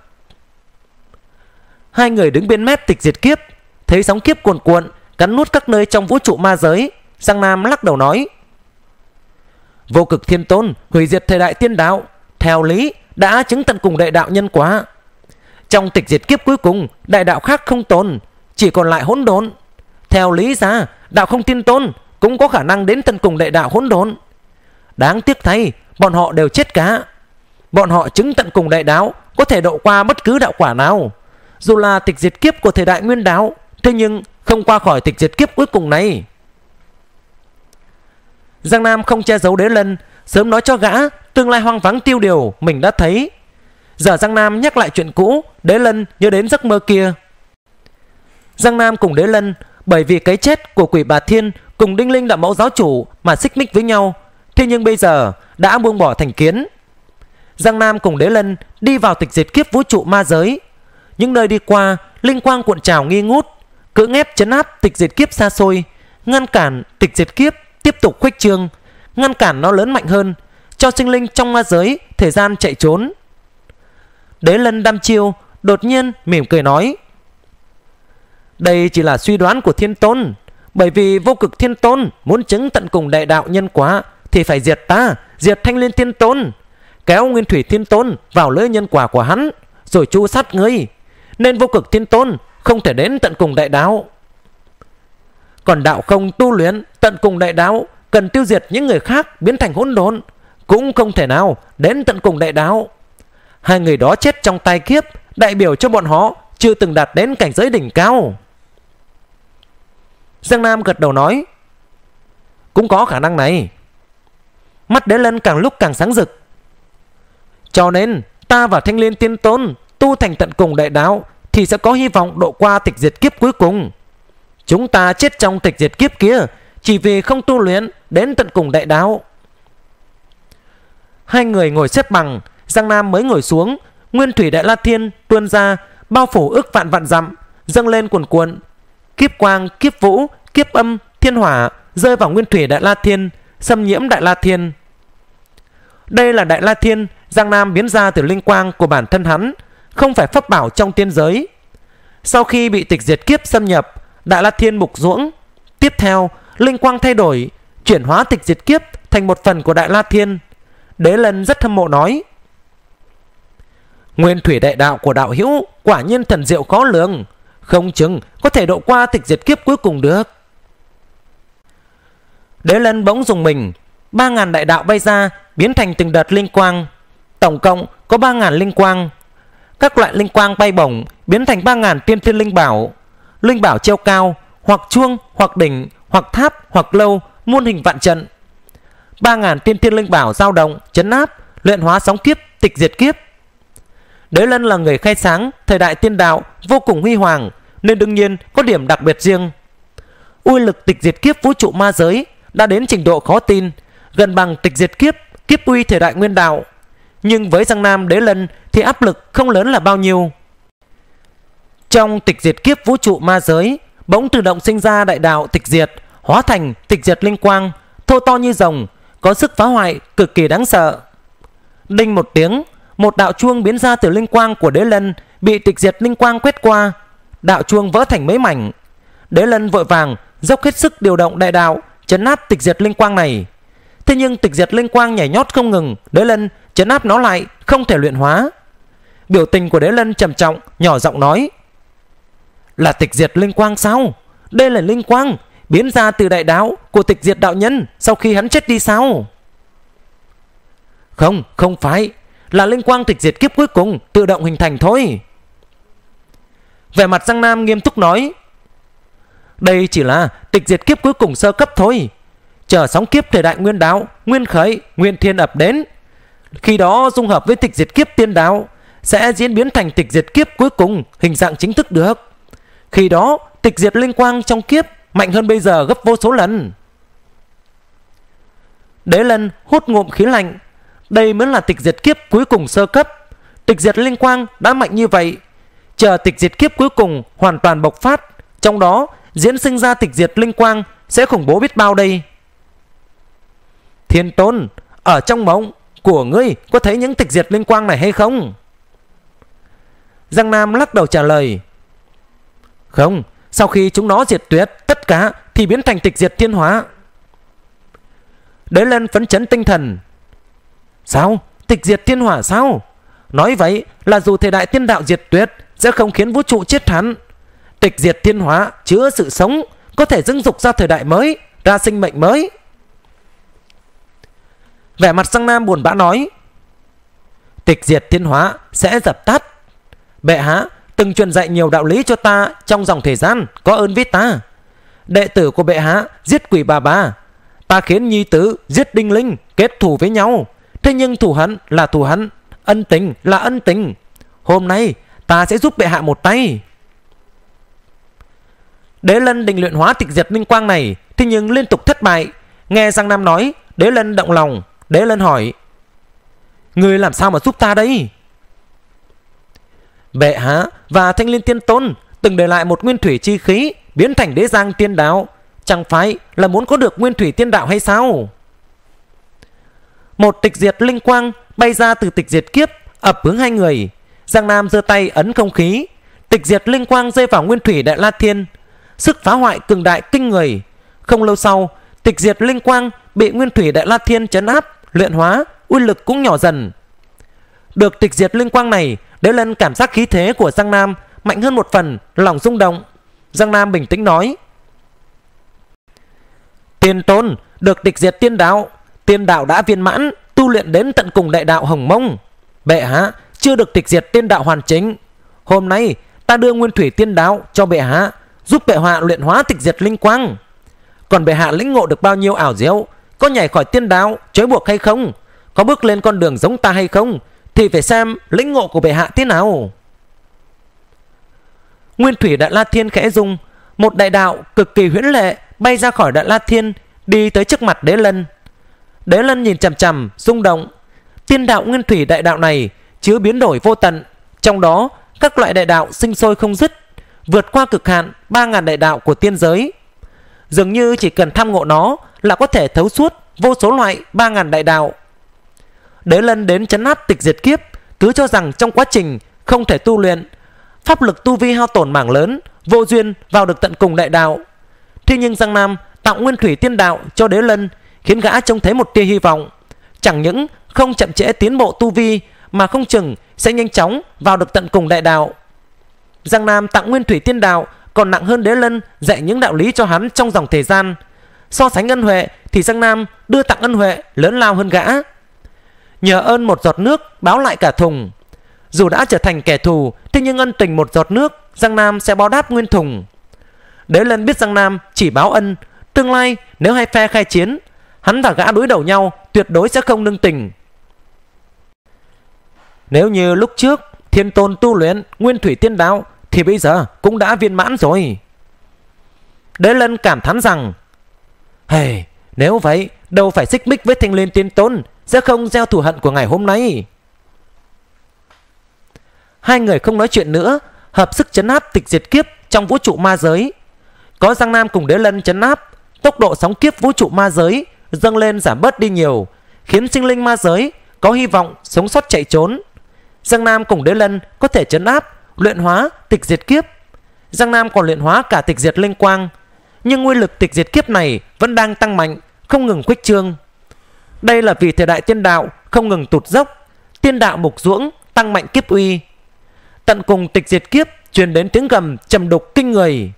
Hai người đứng bên mép tịch diệt kiếp, thấy sóng kiếp cuồn cuộn cắn nuốt các nơi trong vũ trụ ma giới. Giang Nam lắc đầu nói: Vô Cực Thiên Tôn hủy diệt thời đại tiên đạo, theo lý đã chứng tận cùng đại đạo nhân quả. Trong tịch diệt kiếp cuối cùng, đại đạo khác không tồn, chỉ còn lại hỗn độn. Theo lý ra, đạo không tiên tôn cũng có khả năng đến tận cùng đại đạo hỗn độn. Đáng tiếc thay, bọn họ đều chết cả. Bọn họ chứng tận cùng đại đạo có thể độ qua bất cứ đạo quả nào, dù là tịch diệt kiếp của thời đại nguyên đạo, thế nhưng không qua khỏi tịch diệt kiếp cuối cùng này. Giang Nam không che giấu Đế Lân, sớm nói cho gã tương lai hoang vắng tiêu điều mình đã thấy. Giờ Giang Nam nhắc lại chuyện cũ, Đế Lân nhớ đến giấc mơ kia. Giang Nam cùng Đế Lân bởi vì cái chết của Quỷ Bà Thiên cùng Đinh Linh Đạo Mẫu giáo chủ mà xích mích với nhau, thế nhưng bây giờ đã buông bỏ thành kiến. Giang Nam cùng Đế Lân đi vào tịch diệt kiếp vũ trụ ma giới. Những nơi đi qua, linh quang cuộn trào nghi ngút, cưỡng ép chấn áp tịch diệt kiếp xa xôi, ngăn cản tịch diệt kiếp tiếp tục khuếch trương, ngăn cản nó lớn mạnh hơn, cho sinh linh trong ma giới thời gian chạy trốn. Đế Lân đăm chiêu đột nhiên mỉm cười nói: Đây chỉ là suy đoán của Thiên Tôn, bởi vì Vô Cực Thiên Tôn muốn chứng tận cùng đại đạo nhân quả thì phải diệt ta, diệt Thanh Liên Thiên Tôn, kéo Nguyên Thủy Thiên Tôn vào lưới nhân quả của hắn, rồi chu sát ngươi, nên Vô Cực Thiên Tôn không thể đến tận cùng đại đạo. Còn đạo không tu luyện tận cùng đại đạo, cần tiêu diệt những người khác biến thành hỗn độn, cũng không thể nào đến tận cùng đại đạo. Hai người đó chết trong tai kiếp, đại biểu cho bọn họ chưa từng đạt đến cảnh giới đỉnh cao. Giang Nam gật đầu nói: Cũng có khả năng này. Mắt Đế Lân càng lúc càng sáng rực. Cho nên ta và Thanh Liên Tiên Tôn tu thành tận cùng đại đạo thì sẽ có hy vọng độ qua tịch diệt kiếp cuối cùng. Chúng ta chết trong tịch diệt kiếp kia chỉ vì không tu luyện đến tận cùng đại đạo. Hai người ngồi xếp bằng, Giang Nam mới ngồi xuống. Nguyên Thủy Đại La Thiên tuôn ra, bao phủ ức vạn vạn dặm, dâng lên cuồn cuộn. Kiếp quang, kiếp vũ, kiếp âm, thiên hỏa rơi vào Nguyên Thủy Đại La Thiên, xâm nhiễm Đại La Thiên. Đây là Đại La Thiên Giang Nam biến ra từ linh quang của bản thân hắn, không phải pháp bảo trong tiên giới. Sau khi bị tịch diệt kiếp xâm nhập, Đại La Thiên mục ruỗng. Tiếp theo, linh quang thay đổi, chuyển hóa tịch diệt kiếp thành một phần của Đại La Thiên. Đế Lân rất hâm mộ nói: Nguyên Thủy Đại Đạo của đạo hữu quả nhiên thần diệu khó lường, không chừng có thể độ qua tịch diệt kiếp cuối cùng được. Đế Lân bỗng dùng mình, ba ngàn đại đạo bay ra, biến thành từng đợt linh quang. Tổng cộng có ba ngàn linh quang. Các loại linh quang bay bổng biến thành ba ngàn tiên thiên linh bảo. Linh bảo treo cao, hoặc chuông, hoặc đỉnh, hoặc tháp, hoặc lâu, muôn hình vạn trận. Ba ngàn tiên thiên linh bảo dao động, chấn áp, luyện hóa sóng kiếp, tịch diệt kiếp. Đế Lân là người khai sáng thời đại tiên đạo vô cùng huy hoàng, nên đương nhiên có điểm đặc biệt riêng. Uy lực tịch diệt kiếp vũ trụ ma giới đã đến trình độ khó tin, gần bằng tịch diệt kiếp, kiếp uy thời đại nguyên đạo. Nhưng với Giang Nam Đế Lân thì áp lực không lớn là bao nhiêu. Trong tịch diệt kiếp vũ trụ ma giới, bỗng tự động sinh ra đại đạo tịch diệt, hóa thành tịch diệt linh quang, thô to như rồng, có sức phá hoại cực kỳ đáng sợ. Đinh một tiếng, một đạo chuông biến ra từ linh quang của Đế Lân bị tịch diệt linh quang quét qua, đạo chuông vỡ thành mấy mảnh. Đế Lân vội vàng dốc hết sức điều động đại đạo trấn áp tịch diệt linh quang này. Thế nhưng tịch diệt linh quang nhảy nhót không ngừng, Đế Lân trấn áp nó lại, không thể luyện hóa. Biểu tình của Đế Lân trầm trọng, nhỏ giọng nói: Là tịch diệt linh quang sao? Đây là linh quang biến ra từ đại đạo của tịch diệt đạo nhân sau khi hắn chết đi sao? Không, không phải, là linh quang tịch diệt kiếp cuối cùng tự động hình thành thôi. Vẻ mặt Giang Nam nghiêm túc nói: Đây chỉ là tịch diệt kiếp cuối cùng sơ cấp thôi. Chờ sóng kiếp thời đại nguyên đạo, nguyên khởi, nguyên thiên ập đến, khi đó dung hợp với tịch diệt kiếp tiên đạo, sẽ diễn biến thành tịch diệt kiếp cuối cùng hình dạng chính thức được. Khi đó tịch diệt linh quang trong kiếp mạnh hơn bây giờ gấp vô số lần. Đế Lân hút ngụm khí lạnh. Đây mới là tịch diệt kiếp cuối cùng sơ cấp. Tịch diệt linh quang đã mạnh như vậy, chờ tịch diệt kiếp cuối cùng hoàn toàn bộc phát, trong đó diễn sinh ra tịch diệt linh quang sẽ khủng bố biết bao đây. Thiên Tôn, ở trong mộng của ngươi có thấy những tịch diệt linh quang này hay không? Giang Nam lắc đầu trả lời: Không, sau khi chúng nó diệt tuyệt tất cả thì biến thành tịch diệt thiên hóa. Đế Lân phấn chấn tinh thần: Sao? Tịch diệt thiên hỏa sao? Nói vậy là dù thời đại tiên đạo diệt tuyệt sẽ không khiến vũ trụ chết hẳn. Tịch diệt thiên hóa chứa sự sống, có thể dưng dục ra thời đại mới, ra sinh mệnh mới. Vẻ mặt Giang Nam buồn bã nói: Tịch diệt thiên hóa sẽ dập tắt. Bệ hạ từng truyền dạy nhiều đạo lý cho ta trong dòng thời gian, có ơn với ta. Đệ tử của bệ hạ giết quỷ bà bà, ta khiến nhi tử giết đinh linh, kết thù với nhau. Thế nhưng thù hận là thù hận, ân tình là ân tình. Hôm nay ta sẽ giúp bệ hạ một tay. Đế Lân định luyện hóa tịch diệt linh quang này, thế nhưng liên tục thất bại. Nghe Giang Nam nói, Đế Lân động lòng. Đế Lân hỏi: Ngươi làm sao mà giúp ta đây? Bệ hạ và Thanh Liên Tiên Tôn từng để lại một nguyên thủy chi khí biến thành đế giang tiên đạo, chẳng phải là muốn có được nguyên thủy tiên đạo hay sao? Một tịch diệt linh quang bay ra từ tịch diệt kiếp, ập hướng hai người. Giang Nam giơ tay ấn không khí, tịch diệt linh quang rơi vào nguyên thủy đại la thiên, sức phá hoại cường đại kinh người. Không lâu sau, tịch diệt linh quang bị nguyên thủy đại la thiên trấn áp, luyện hóa, uy lực cũng nhỏ dần. Được tịch diệt linh quang này, Đế Lân cảm giác khí thế của Giang Nam mạnh hơn một phần, lòng rung động. Giang Nam bình tĩnh nói: Tiên Tôn được tịch diệt tiên đạo, tiên đạo đã viên mãn, tu luyện đến tận cùng đại đạo Hồng Mông. Bệ hạ chưa được tịch diệt tiên đạo hoàn chỉnh. Hôm nay ta đưa nguyên thủy tiên đạo cho bệ hạ, giúp bệ hạ luyện hóa tịch diệt linh quang. Còn bệ hạ lĩnh ngộ được bao nhiêu ảo diệu, có nhảy khỏi tiên đạo trói buộc hay không, có bước lên con đường giống ta hay không, thì phải xem lĩnh ngộ của bệ hạ thế nào. Nguyên thủy đại la thiên khẽ rung, một đại đạo cực kỳ huyễn lệ bay ra khỏi đại la thiên, đi tới trước mặt Đế Lân. Đế Lân nhìn chằm chằm, rung động. Tiên đạo nguyên thủy đại đạo này chứa biến đổi vô tận, trong đó các loại đại đạo sinh sôi không dứt, vượt qua cực hạn ba ngàn đại đạo của tiên giới. Dường như chỉ cần tham ngộ nó là có thể thấu suốt vô số loại ba ngàn đại đạo. Đế Lân đến trấn áp tịch diệt kiếp, cứ cho rằng trong quá trình không thể tu luyện, pháp lực tu vi hao tổn mảng lớn, vô duyên vào được tận cùng đại đạo. Thế nhưng Giang Nam tặng nguyên thủy tiên đạo cho Đế Lân, khiến gã trông thấy một tia hy vọng. Chẳng những không chậm trễ tiến bộ tu vi, mà không chừng sẽ nhanh chóng vào được tận cùng đại đạo. Giang Nam tặng nguyên thủy tiên đạo còn nặng hơn Đế Lân dạy những đạo lý cho hắn trong dòng thời gian. So sánh ân huệ thì Giang Nam đưa tặng ân huệ lớn lao hơn gã. Nhờ ơn một giọt nước báo lại cả thùng. Dù đã trở thành kẻ thù, thế nhưng ân tình một giọt nước, Giang Nam sẽ báo đáp nguyên thùng. Đế Lân biết Giang Nam chỉ báo ân, tương lai nếu hai phe khai chiến, hắn và gã đối đầu nhau tuyệt đối sẽ không nương tình. Nếu như lúc trước Thiên Tôn tu luyện nguyên thủy tiên đạo thì bây giờ cũng đã viên mãn rồi. Đế Lân cảm thán rằng: Hey, nếu vậy đâu phải xích mích với Thanh Liên Tiên Tôn, sẽ không gieo thù hận của ngày hôm nay. Hai người không nói chuyện nữa, hợp sức trấn áp tịch diệt kiếp trong vũ trụ ma giới. Có Giang Nam cùng Đế Lân trấn áp, tốc độ sóng kiếp vũ trụ ma giới dâng lên giảm bớt đi nhiều, khiến sinh linh ma giới có hy vọng sống sót chạy trốn. Giang Nam cùng Đế Lân có thể trấn áp, luyện hóa tịch diệt kiếp. Giang Nam còn luyện hóa cả tịch diệt linh quang, nhưng nguyên lực tịch diệt kiếp này vẫn đang tăng mạnh, không ngừng khuếch trương. Đây là vì thời đại tiên đạo không ngừng tụt dốc, tiên đạo mục ruỗng tăng mạnh kiếp uy. Tận cùng tịch diệt kiếp truyền đến tiếng gầm trầm đục kinh người.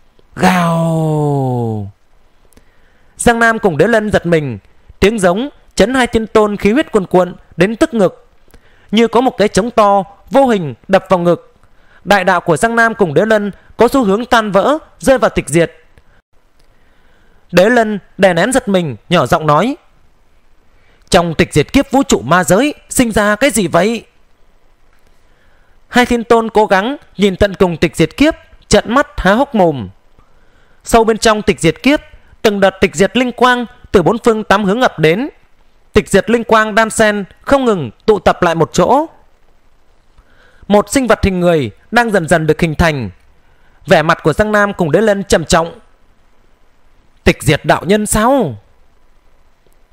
Gào! Giang Nam cùng Đế Lân giật mình, tiếng giống chấn hai tiên tôn khí huyết cuồn cuộn đến tức ngực, như có một cái trống to vô hình đập vào ngực. Đại đạo của Giang Nam cùng Đế Lân có xu hướng tan vỡ, rơi vào tịch diệt. Đế Lân đè nén giật mình, nhỏ giọng nói: Trong tịch diệt kiếp vũ trụ ma giới sinh ra cái gì vậy? Hai thiên tôn cố gắng nhìn tận cùng tịch diệt kiếp, trợn mắt há hốc mồm. Sâu bên trong tịch diệt kiếp, từng đợt tịch diệt linh quang từ bốn phương tám hướng ập đến. Tịch diệt linh quang đan xen không ngừng tụ tập lại một chỗ. Một sinh vật hình người đang dần dần được hình thành. Vẻ mặt của Giang Nam cùng Đế Lân trầm trọng. Tịch diệt đạo nhân sao?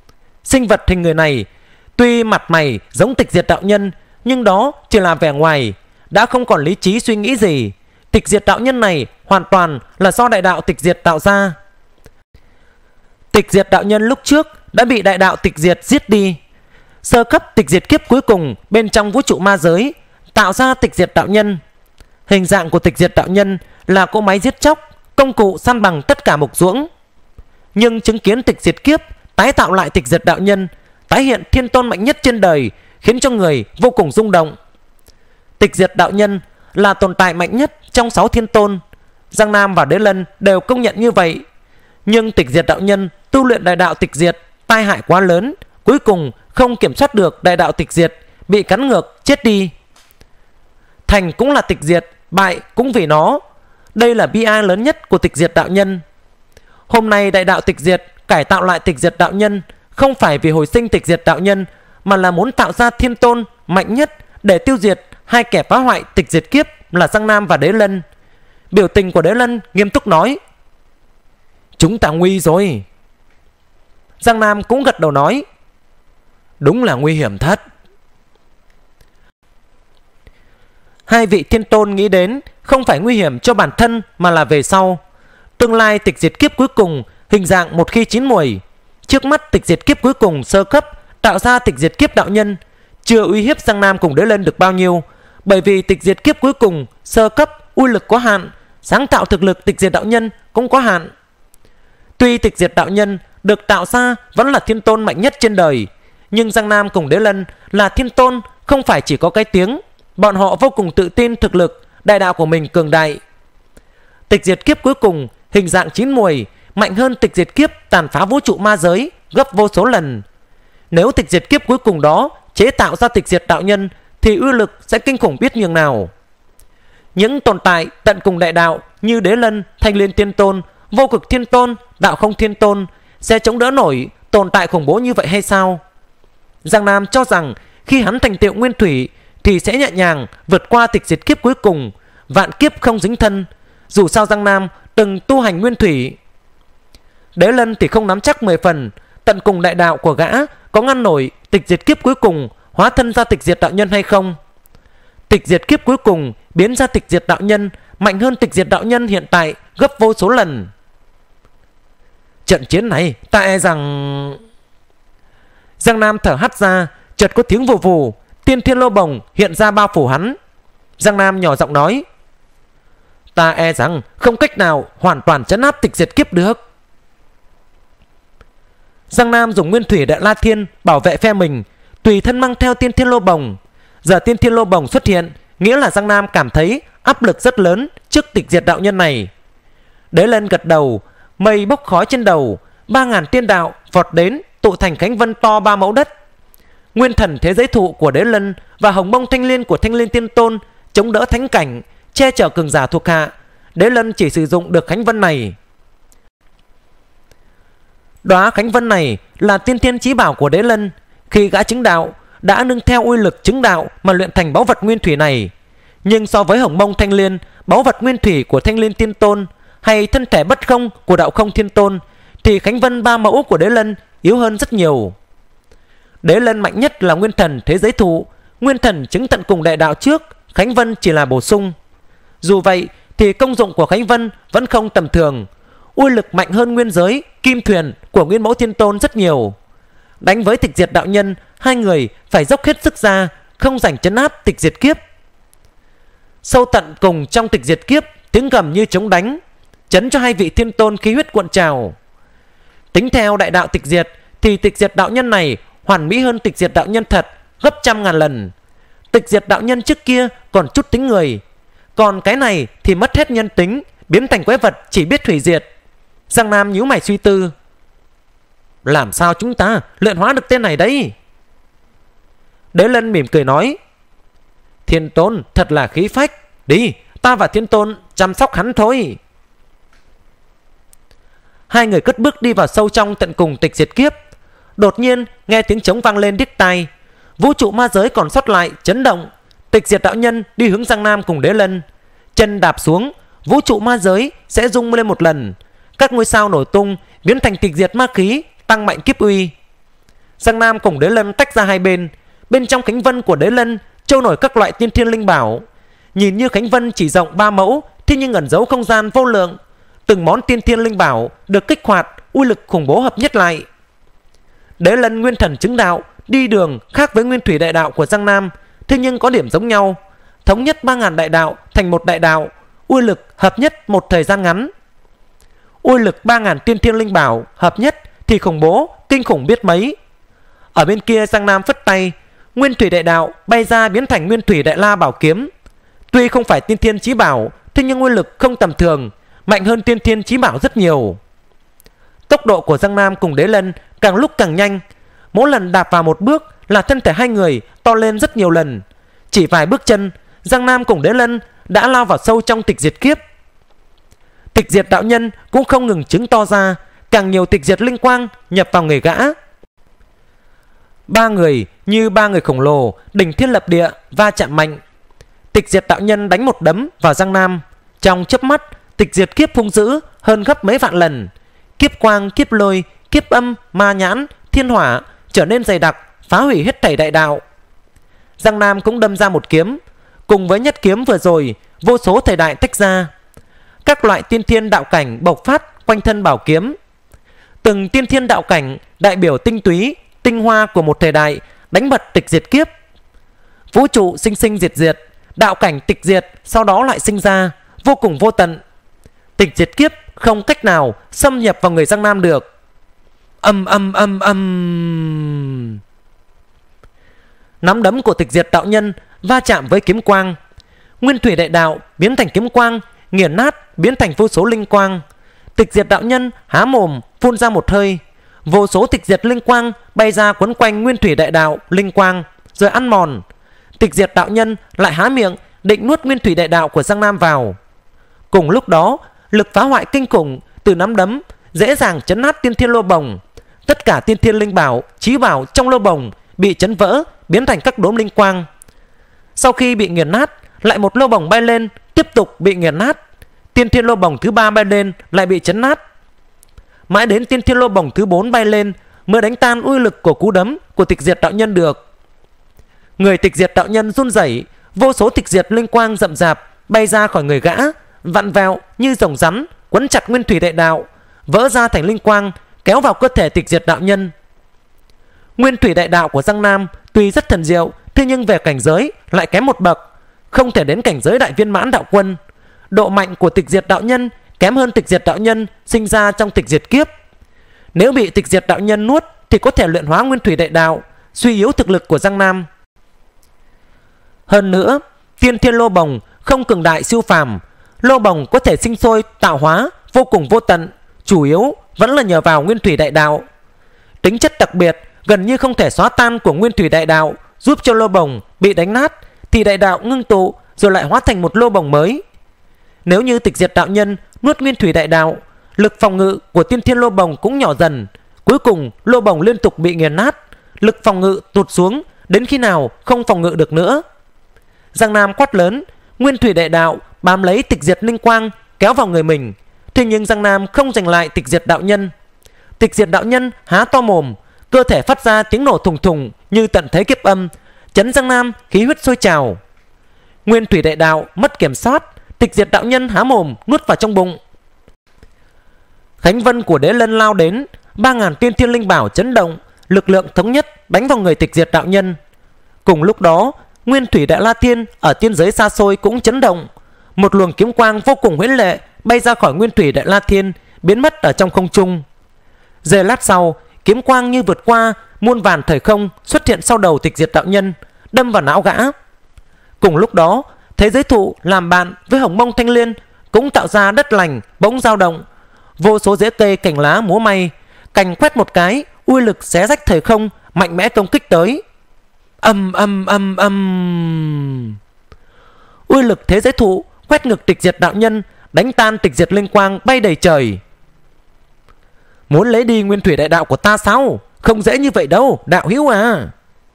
Sinh vật hình người này tuy mặt mày giống Tịch Diệt đạo nhân, nhưng đó chỉ là vẻ ngoài, đã không còn lý trí suy nghĩ gì. Tịch Diệt đạo nhân này hoàn toàn là do đại đạo Tịch Diệt tạo ra. Tịch Diệt đạo nhân lúc trước đã bị đại đạo Tịch Diệt giết đi. Sơ cấp tịch diệt kiếp cuối cùng bên trong vũ trụ ma giới tạo ra Tịch Diệt đạo nhân. Hình dạng của Tịch Diệt đạo nhân là cỗ máy giết chóc, công cụ săn bằng tất cả mục ruỗng. Nhưng chứng kiến tịch diệt kiếp tái tạo lại Tịch Diệt đạo nhân, tái hiện thiên tôn mạnh nhất trên đời, khiến cho người vô cùng rung động. Tịch Diệt đạo nhân là tồn tại mạnh nhất trong sáu thiên tôn. Giang Nam và Đế Lân đều công nhận như vậy. Nhưng Tịch Diệt đạo nhân tu luyện đại đạo tịch diệt, tai hại quá lớn, cuối cùng không kiểm soát được đại đạo tịch diệt, bị cắn ngược chết đi. Thành cũng là tịch diệt, bại cũng vì nó. Đây là bi ai lớn nhất của Tịch Diệt đạo nhân. Hôm nay đại đạo tịch diệt cải tạo lại Tịch Diệt đạo nhân, không phải vì hồi sinh Tịch Diệt đạo nhân, mà là muốn tạo ra thiên tôn mạnh nhất để tiêu diệt hai kẻ phá hoại tịch diệt kiếp là Giang Nam và Đế Lân. Biểu tình của Đế Lân nghiêm túc nói: chúng ta nguy rồi. Giang Nam cũng gật đầu nói: đúng là nguy hiểm thật. Hai vị thiên tôn nghĩ đến không phải nguy hiểm cho bản thân, mà là về sau. Tương lai tịch diệt kiếp cuối cùng hình dạng một khi chín muồi. Trước mắt tịch diệt kiếp cuối cùng sơ cấp tạo ra tịch diệt kiếp đạo nhân chưa uy hiếp Giang Nam cùng Đế Lân được bao nhiêu, bởi vì tịch diệt kiếp cuối cùng sơ cấp uy lực có hạn, sáng tạo thực lực tịch diệt đạo nhân cũng có hạn. Tuy tịch diệt đạo nhân được tạo ra vẫn là thiên tôn mạnh nhất trên đời, nhưng Giang Nam cùng Đế Lân là thiên tôn, không phải chỉ có cái tiếng. Bọn họ vô cùng tự tin thực lực đại đạo của mình cường đại. Tịch diệt kiếp cuối cùng hình dạng chín muồi, mạnh hơn tịch diệt kiếp tàn phá vũ trụ ma giới gấp vô số lần. Nếu tịch diệt kiếp cuối cùng đó chế tạo ra tịch diệt đạo nhân thì uy lực sẽ kinh khủng biết nhường nào. Những tồn tại tận cùng đại đạo như Đế Lân, Thanh Liên Tiên Tôn, Vô Cực Thiên Tôn, Đạo Không Thiên Tôn sẽ chống đỡ nổi tồn tại khủng bố như vậy hay sao? Giang Nam cho rằng khi hắn thành tựu nguyên thủy thì sẽ nhẹ nhàng vượt qua tịch diệt kiếp cuối cùng, vạn kiếp không dính thân. Dù sao Giang Nam từng tu hành nguyên thủy. Đế Lân thì không nắm chắc mười phần. Tận cùng đại đạo của gã có ngăn nổi tịch diệt kiếp cuối cùng hóa thân ra tịch diệt đạo nhân hay không? Tịch diệt kiếp cuối cùng biến ra tịch diệt đạo nhân mạnh hơn tịch diệt đạo nhân hiện tại gấp vô số lần. Trận chiến này ta e rằng... Giang Nam thở hắt ra, chợt có tiếng vù vù, tiên thiên lô bồng hiện ra bao phủ hắn. Giang Nam nhỏ giọng nói: ta e rằng không cách nào hoàn toàn trấn áp tịch diệt kiếp được. Giang Nam dùng nguyên thủy đại la thiên bảo vệ phe mình, tùy thân mang theo tiên thiên lô bồng. Giờ tiên thiên lô bồng xuất hiện, nghĩa là Giang Nam cảm thấy áp lực rất lớn trước tịch diệt đạo nhân này. Đế Lân gật đầu, mây bốc khói trên đầu, ba ngàn tiên đạo vọt đến tụ thành cánh vân to ba mẫu đất. Nguyên thần thế giới thụ của Đế Lân và hồng mông thanh liên của Thanh Liên Tiên Tôn chống đỡ thánh cảnh, che chở cường giả thuộc hạ. Đế Lân chỉ sử dụng được khánh vân này. Đóa khánh vân này là tiên thiên chí bảo của Đế Lân. Khi gã chứng đạo đã nương theo uy lực chứng đạo mà luyện thành báu vật nguyên thủy này. Nhưng so với hồng mông thanh liên, báu vật nguyên thủy của Thanh Liên Tiên Tôn hay thân thể bất không của Đạo Không Thiên Tôn thì khánh vân ba mẫu của Đế Lân yếu hơn rất nhiều. Đế Lân mạnh nhất là nguyên thần thế giới thụ. Nguyên thần chứng tận cùng đại đạo trước, khánh vân chỉ là bổ sung. Dù vậy thì công dụng của khánh vân vẫn không tầm thường. Uy lực mạnh hơn nguyên giới kim thuyền của Nguyên Mẫu Thiên Tôn rất nhiều. Đánh với tịch diệt đạo nhân, hai người phải dốc hết sức ra, không giành trấn áp tịch diệt kiếp. Sâu tận cùng trong tịch diệt kiếp, tiếng gầm như chống đánh, chấn cho hai vị thiên tôn khí huyết cuộn trào. Tính theo đại đạo tịch diệt thì tịch diệt đạo nhân này hoàn mỹ hơn tịch diệt đạo nhân thật gấp trăm ngàn lần. Tịch diệt đạo nhân trước kia còn chút tính người, còn cái này thì mất hết nhân tính, biến thành quái vật chỉ biết hủy diệt. Giang Nam nhíu mày suy tư: làm sao chúng ta luyện hóa được tên này đấy? Đế Lân mỉm cười nói: Thiên Tôn thật là khí phách, đi, ta và Thiên Tôn chăm sóc hắn thôi. Hai người cất bước đi vào sâu trong tận cùng tịch diệt kiếp. Đột nhiên nghe tiếng trống vang lên điếc tai. Vũ trụ ma giới còn sót lại chấn động. Tịch diệt đạo nhân đi hướng Giang Nam cùng Đế Lân. Chân đạp xuống, vũ trụ ma giới sẽ rung lên một lần. Các ngôi sao nổ tung, biến thành tịch diệt ma khí, tăng mạnh kiếp uy. Giang Nam cùng Đế Lân tách ra hai bên. Bên trong cánh vân của Đế Lân trôi nổi các loại tiên thiên linh bảo. Nhìn như cánh vân chỉ rộng ba mẫu, thế nhưng ẩn giấu không gian vô lượng. Từng món tiên thiên linh bảo được kích hoạt, uy lực khủng bố hợp nhất lại. Đế Lân nguyên thần chứng đạo, đi đường khác với nguyên thủy đại đạo của Giang Nam, thế nhưng có điểm giống nhau. Thống nhất ba ngàn đại đạo thành một đại đạo, uy lực hợp nhất một thời gian ngắn. Uy lực ba ngàn tiên thiên linh bảo hợp nhất thì khủng bố, kinh khủng biết mấy. Ở bên kia Giang Nam phất tay, nguyên thủy đại đạo bay ra biến thành nguyên thủy đại la bảo kiếm. Tuy không phải tiên thiên chí bảo, thế nhưng uy lực không tầm thường, mạnh hơn tiên thiên chí bảo rất nhiều. Tốc độ của Giang Nam cùng Đế Lân càng lúc càng nhanh. Mỗi lần đạp vào một bước là thân thể hai người to lên rất nhiều lần. Chỉ vài bước chân, Giang Nam cùng Đế Lân đã lao vào sâu trong tịch diệt kiếp. Tịch diệt đạo nhân cũng không ngừng trứng to ra, càng nhiều tịch diệt linh quang nhập vào người gã. Ba người như ba người khổng lồ đỉnh thiên lập địa va chạm mạnh. Tịch diệt đạo nhân đánh một đấm vào Giang Nam. Trong chớp mắt, tịch diệt kiếp hung dữ hơn gấp mấy vạn lần. Kiếp quang, kiếp lôi, kiếp âm, ma nhãn, thiên hỏa trở nên dày đặc, phá hủy hết thảy đại đạo. Giang Nam cũng đâm ra một kiếm. Cùng với nhất kiếm vừa rồi, vô số thời đại tách ra. Các loại tiên thiên đạo cảnh bộc phát quanh thân bảo kiếm. Từng tiên thiên đạo cảnh đại biểu tinh túy, tinh hoa của một thời đại, đánh bật tịch diệt kiếp. Vũ trụ sinh sinh diệt diệt, đạo cảnh tịch diệt sau đó lại sinh ra, vô cùng vô tận. Tịch diệt kiếp không cách nào xâm nhập vào người Giang Nam được. Âm âm âm âm. Nắm đấm của tịch diệt đạo nhân va chạm với kiếm quang. Nguyên thủy đại đạo biến thành kiếm quang, nghiền nát biến thành vô số linh quang. Tịch diệt đạo nhân há mồm phun ra một hơi, vô số tịch diệt linh quang bay ra quấn quanh nguyên thủy đại đạo linh quang rồi ăn mòn. Tịch diệt đạo nhân lại há miệng định nuốt nguyên thủy đại đạo của Giang Nam vào. Cùng lúc đó, lực phá hoại kinh khủng từ nắm đấm dễ dàng chấn nát tiên thiên lô bồng. Tất cả tiên thiên linh bảo, chí bảo trong lô bồng bị chấn vỡ, biến thành các đốm linh quang. Sau khi bị nghiền nát, lại một lô bồng bay lên, tiếp tục bị nghiền nát. Tiên thiên lô bồng thứ ba bay lên, lại bị chấn nát. Mãi đến tiên thiên lô bồng thứ bốn bay lên mới đánh tan uy lực của cú đấm của tịch diệt đạo nhân được. Người tịch diệt đạo nhân run rẩy, vô số tịch diệt linh quang rậm rạp bay ra khỏi người gã, vặn vẹo như rồng rắn quấn chặt nguyên thủy đại đạo, vỡ ra thành linh quang kéo vào cơ thể tịch diệt đạo nhân. Nguyên thủy đại đạo của Giang Nam tuy rất thần diệu, thế nhưng về cảnh giới lại kém một bậc, không thể đến cảnh giới đại viên mãn đạo quân. Độ mạnh của tịch diệt đạo nhân kém hơn tịch diệt đạo nhân sinh ra trong tịch diệt kiếp. Nếu bị tịch diệt đạo nhân nuốt thì có thể luyện hóa nguyên thủy đại đạo, suy yếu thực lực của Giang Nam. Hơn nữa, tiên thiên lô bồng không cường đại siêu phàm, lô bồng có thể sinh sôi tạo hóa vô cùng vô tận, chủ yếu vẫn là nhờ vào nguyên thủy đại đạo. Tính chất đặc biệt gần như không thể xóa tan của nguyên thủy đại đạo giúp cho lô bồng bị đánh nát thì đại đạo ngưng tụ rồi lại hóa thành một lô bồng mới. Nếu như tịch diệt đạo nhân nuốt nguyên thủy đại đạo, lực phòng ngự của tiên thiên lô bồng cũng nhỏ dần, cuối cùng lô bồng liên tục bị nghiền nát, lực phòng ngự tụt xuống đến khi nào không phòng ngự được nữa. Giang Nam quát lớn, nguyên thủy đại đạo bám lấy tịch diệt linh quang kéo vào người mình. Thế nhưng Giang Nam không giành lại tịch diệt đạo nhân. Tịch diệt đạo nhân há to mồm, cơ thể phát ra tiếng nổ thùng thùng như tận thế kiếp âm, chấn Giang Nam khí huyết sôi trào. Nguyên thủy đại đạo mất kiểm soát, tịch diệt đạo nhân há mồm nuốt vào trong bụng. Khánh vân của Đế Lân lao đến, ba ngàn tiên thiên linh bảo chấn động, lực lượng thống nhất đánh vào người tịch diệt đạo nhân. Cùng lúc đó, nguyên thủy đại la thiên ở tiên giới xa xôi cũng chấn động. Một luồng kiếm quang vô cùng huyễn lệ bay ra khỏi nguyên thủy đại la thiên, biến mất ở trong không trung. Giây lát sau, kiếm quang như vượt qua muôn vàn thời không xuất hiện sau đầu tịch diệt đạo nhân, đâm vào não gã. Cùng lúc đó, thế giới thụ làm bạn với hồng mông thanh liên cũng tạo ra đất lành bỗng dao động, vô số rễ cây cành lá múa may, cành quét một cái, uy lực xé rách thời không, mạnh mẽ công kích tới. Âm âm âm âm. Uy lực thế giới thụ quét ngực tịch diệt đạo nhân, đánh tan tịch diệt linh quang bay đầy trời. Muốn lấy đi nguyên thủy đại đạo của ta sao? Không dễ như vậy đâu, đạo hữu à.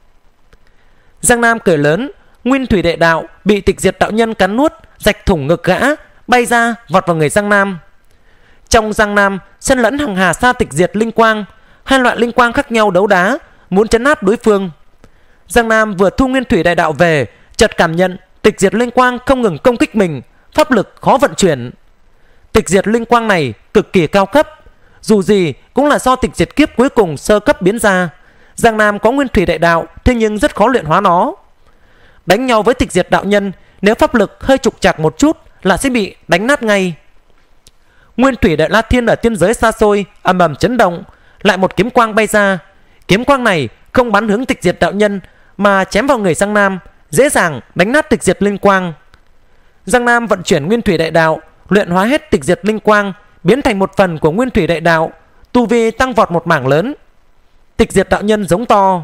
Giang Nam cười lớn, nguyên thủy đại đạo bị tịch diệt đạo nhân cắn nuốt, rạch thủng ngực gã, bay ra vọt vào người Giang Nam. Trong Giang Nam xen lẫn hàng hà sa tịch diệt linh quang, hai loại linh quang khác nhau đấu đá, muốn trấn áp đối phương. Giang Nam vừa thu nguyên thủy đại đạo về, chợt cảm nhận tịch diệt linh quang không ngừng công kích mình, pháp lực khó vận chuyển. Tịch diệt linh quang này cực kỳ cao cấp, dù gì cũng là do tịch diệt kiếp cuối cùng sơ cấp biến ra. Giang Nam có nguyên thủy đại đạo, thế nhưng rất khó luyện hóa nó. Đánh nhau với tịch diệt đạo nhân, nếu pháp lực hơi trục trặc một chút là sẽ bị đánh nát ngay. Nguyên thủy đại la thiên ở tiên giới xa xôi ầm ầm chấn động, lại một kiếm quang bay ra. Kiếm quang này không bắn hướng tịch diệt đạo nhân mà chém vào người Giang Nam, dễ dàng đánh nát tịch diệt linh quang. Giang Nam vận chuyển nguyên thủy đại đạo, luyện hóa hết tịch diệt linh quang, biến thành một phần của nguyên thủy đại đạo, tu vi tăng vọt một mảng lớn. Tịch diệt đạo nhân giống to,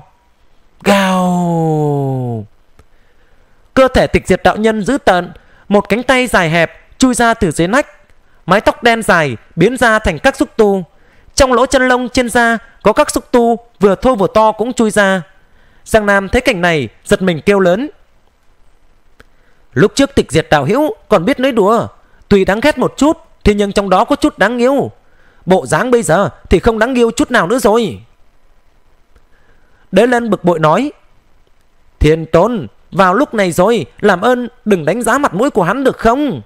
gào. Cơ thể tịch diệt đạo nhân dữ tợn, một cánh tay dài hẹp chui ra từ dưới nách, mái tóc đen dài biến ra thành các xúc tu. Trong lỗ chân lông trên da có các xúc tu vừa thô vừa to cũng chui ra. Giang Nam thấy cảnh này giật mình kêu lớn. Lúc trước tịch diệt đạo hữu còn biết nói đùa, tuy đáng ghét một chút thì nhưng trong đó có chút đáng yêu. Bộ dáng bây giờ thì không đáng yêu chút nào nữa rồi. Đế Lân bực bội nói, Thiên Tôn, vào lúc này rồi, làm ơn đừng đánh giá mặt mũi của hắn được không?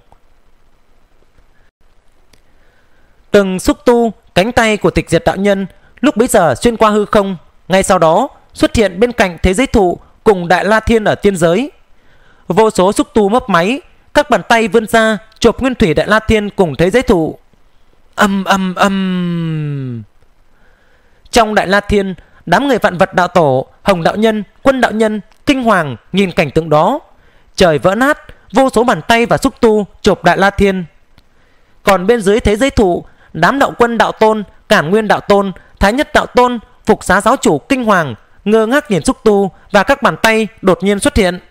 Từng xúc tu cánh tay của tịch diệt đạo nhân lúc bấy giờ xuyên qua hư không, ngay sau đó xuất hiện bên cạnh thế giới thụ cùng Đại La Thiên ở tiên giới. Vô số xúc tu mấp máy, các bàn tay vươn ra chộp nguyên thủy Đại La Thiên cùng thế giới thụ. Âm âm âm. Trong Đại La Thiên, đám người vạn vật đạo tổ, Hồng đạo nhân, Quân đạo nhân kinh hoàng nhìn cảnh tượng đó. Trời vỡ nát, vô số bàn tay và xúc tu chộp Đại La Thiên. Còn bên dưới thế giới thụ, đám đạo quân đạo tôn, Cản Nguyên đạo tôn, Thái Nhất đạo tôn, Phục Xá giáo chủ kinh hoàng, ngơ ngác nhìn xúc tu và các bàn tay đột nhiên xuất hiện.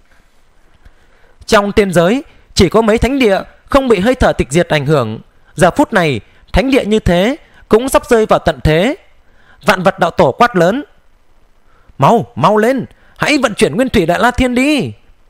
Trong tiên giới chỉ có mấy thánh địa không bị hơi thở tịch diệt ảnh hưởng. Giờ phút này thánh địa như thế cũng sắp rơi vào tận thế. Vạn vật đạo tổ quát lớn, mau mau lên, hãy vận chuyển nguyên thủy Đại La Thiên đi.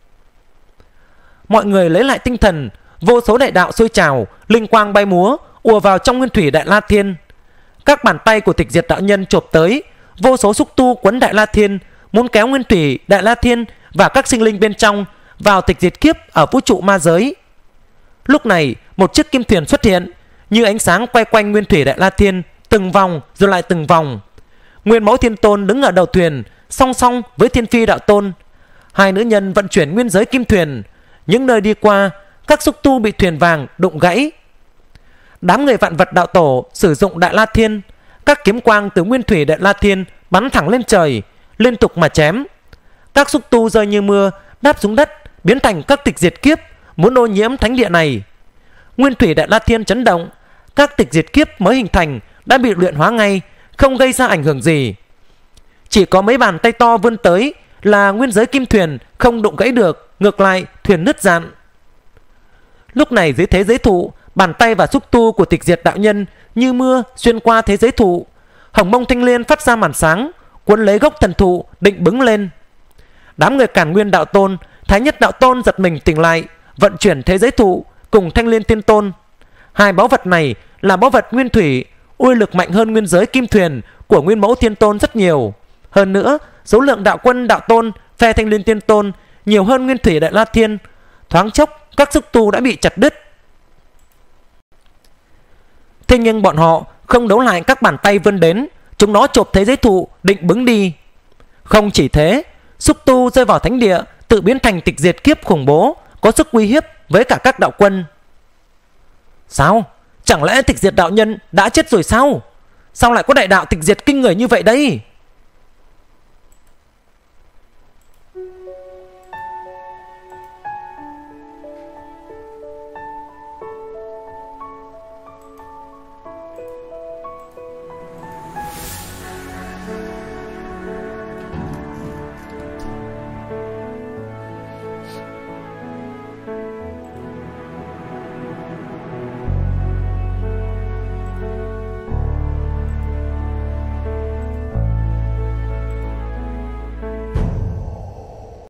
Mọi người lấy lại tinh thần, vô số đại đạo sôi trào, linh quang bay múa ùa vào trong nguyên thủy Đại La Thiên. Các bàn tay của tịch diệt đạo nhân chộp tới, vô số xúc tu quấn Đại La Thiên, muốn kéo nguyên thủy Đại La Thiên và các sinh linh bên trong vào tịch diệt kiếp ở vũ trụ ma giới. Lúc này một chiếc kim thuyền xuất hiện, như ánh sáng quay quanh nguyên thủy Đại La Thiên, từng vòng rồi lại từng vòng. Nguyên Mẫu Thiên Tôn đứng ở đầu thuyền, song song với Thiên Phi đạo tôn. Hai nữ nhân vận chuyển nguyên giới kim thuyền. Những nơi đi qua, các xúc tu bị thuyền vàng đụng gãy. Đám người vạn vật đạo tổ sử dụng Đại La Thiên, các kiếm quang từ nguyên thủy Đại La Thiên bắn thẳng lên trời, liên tục mà chém. Các xúc tu rơi như mưa, đáp xuống đất, biến thành các tịch diệt kiếp, muốn ô nhiễm thánh địa này. Nguyên thủy Đại La Thiên chấn động, các tịch diệt kiếp mới hình thành đã bị luyện hóa ngay, không gây ra ảnh hưởng gì. Chỉ có mấy bàn tay to vươn tới là nguyên giới kim thuyền không đụng gãy được, ngược lại thuyền nứt dạn. Lúc này dưới thế giới thụ, bàn tay và xúc tu của tịch diệt đạo nhân như mưa xuyên qua thế giới thụ. Hồng Mông Thanh Liên phát ra màn sáng, cuốn lấy gốc thần thụ định bứng lên. Đám người Cản Nguyên đạo tôn, Thái Nhất đạo tôn giật mình tỉnh lại, vận chuyển thế giới thụ cùng Thanh Liên Tiên Tôn. Hai báu vật này là báu vật nguyên thủy, uy lực mạnh hơn nguyên giới kim thuyền của Nguyên Mẫu Thiên Tôn rất nhiều. Hơn nữa, số lượng đạo quân đạo tôn phe Thanh Liên Tiên Tôn nhiều hơn nguyên thủy Đại La Thiên. Thoáng chốc các xúc tu đã bị chặt đứt. Thế nhưng bọn họ không đấu lại các bàn tay vươn đến, chúng nó chộp thế giới thụ định bứng đi. Không chỉ thế, xúc tu rơi vào thánh địa tự biến thành tịch diệt kiếp khủng bố, có sức uy hiếp với cả các đạo quân. Sao? Chẳng lẽ tịch diệt đạo nhân đã chết rồi sao? Sao lại có đại đạo tịch diệt kinh người như vậy đây?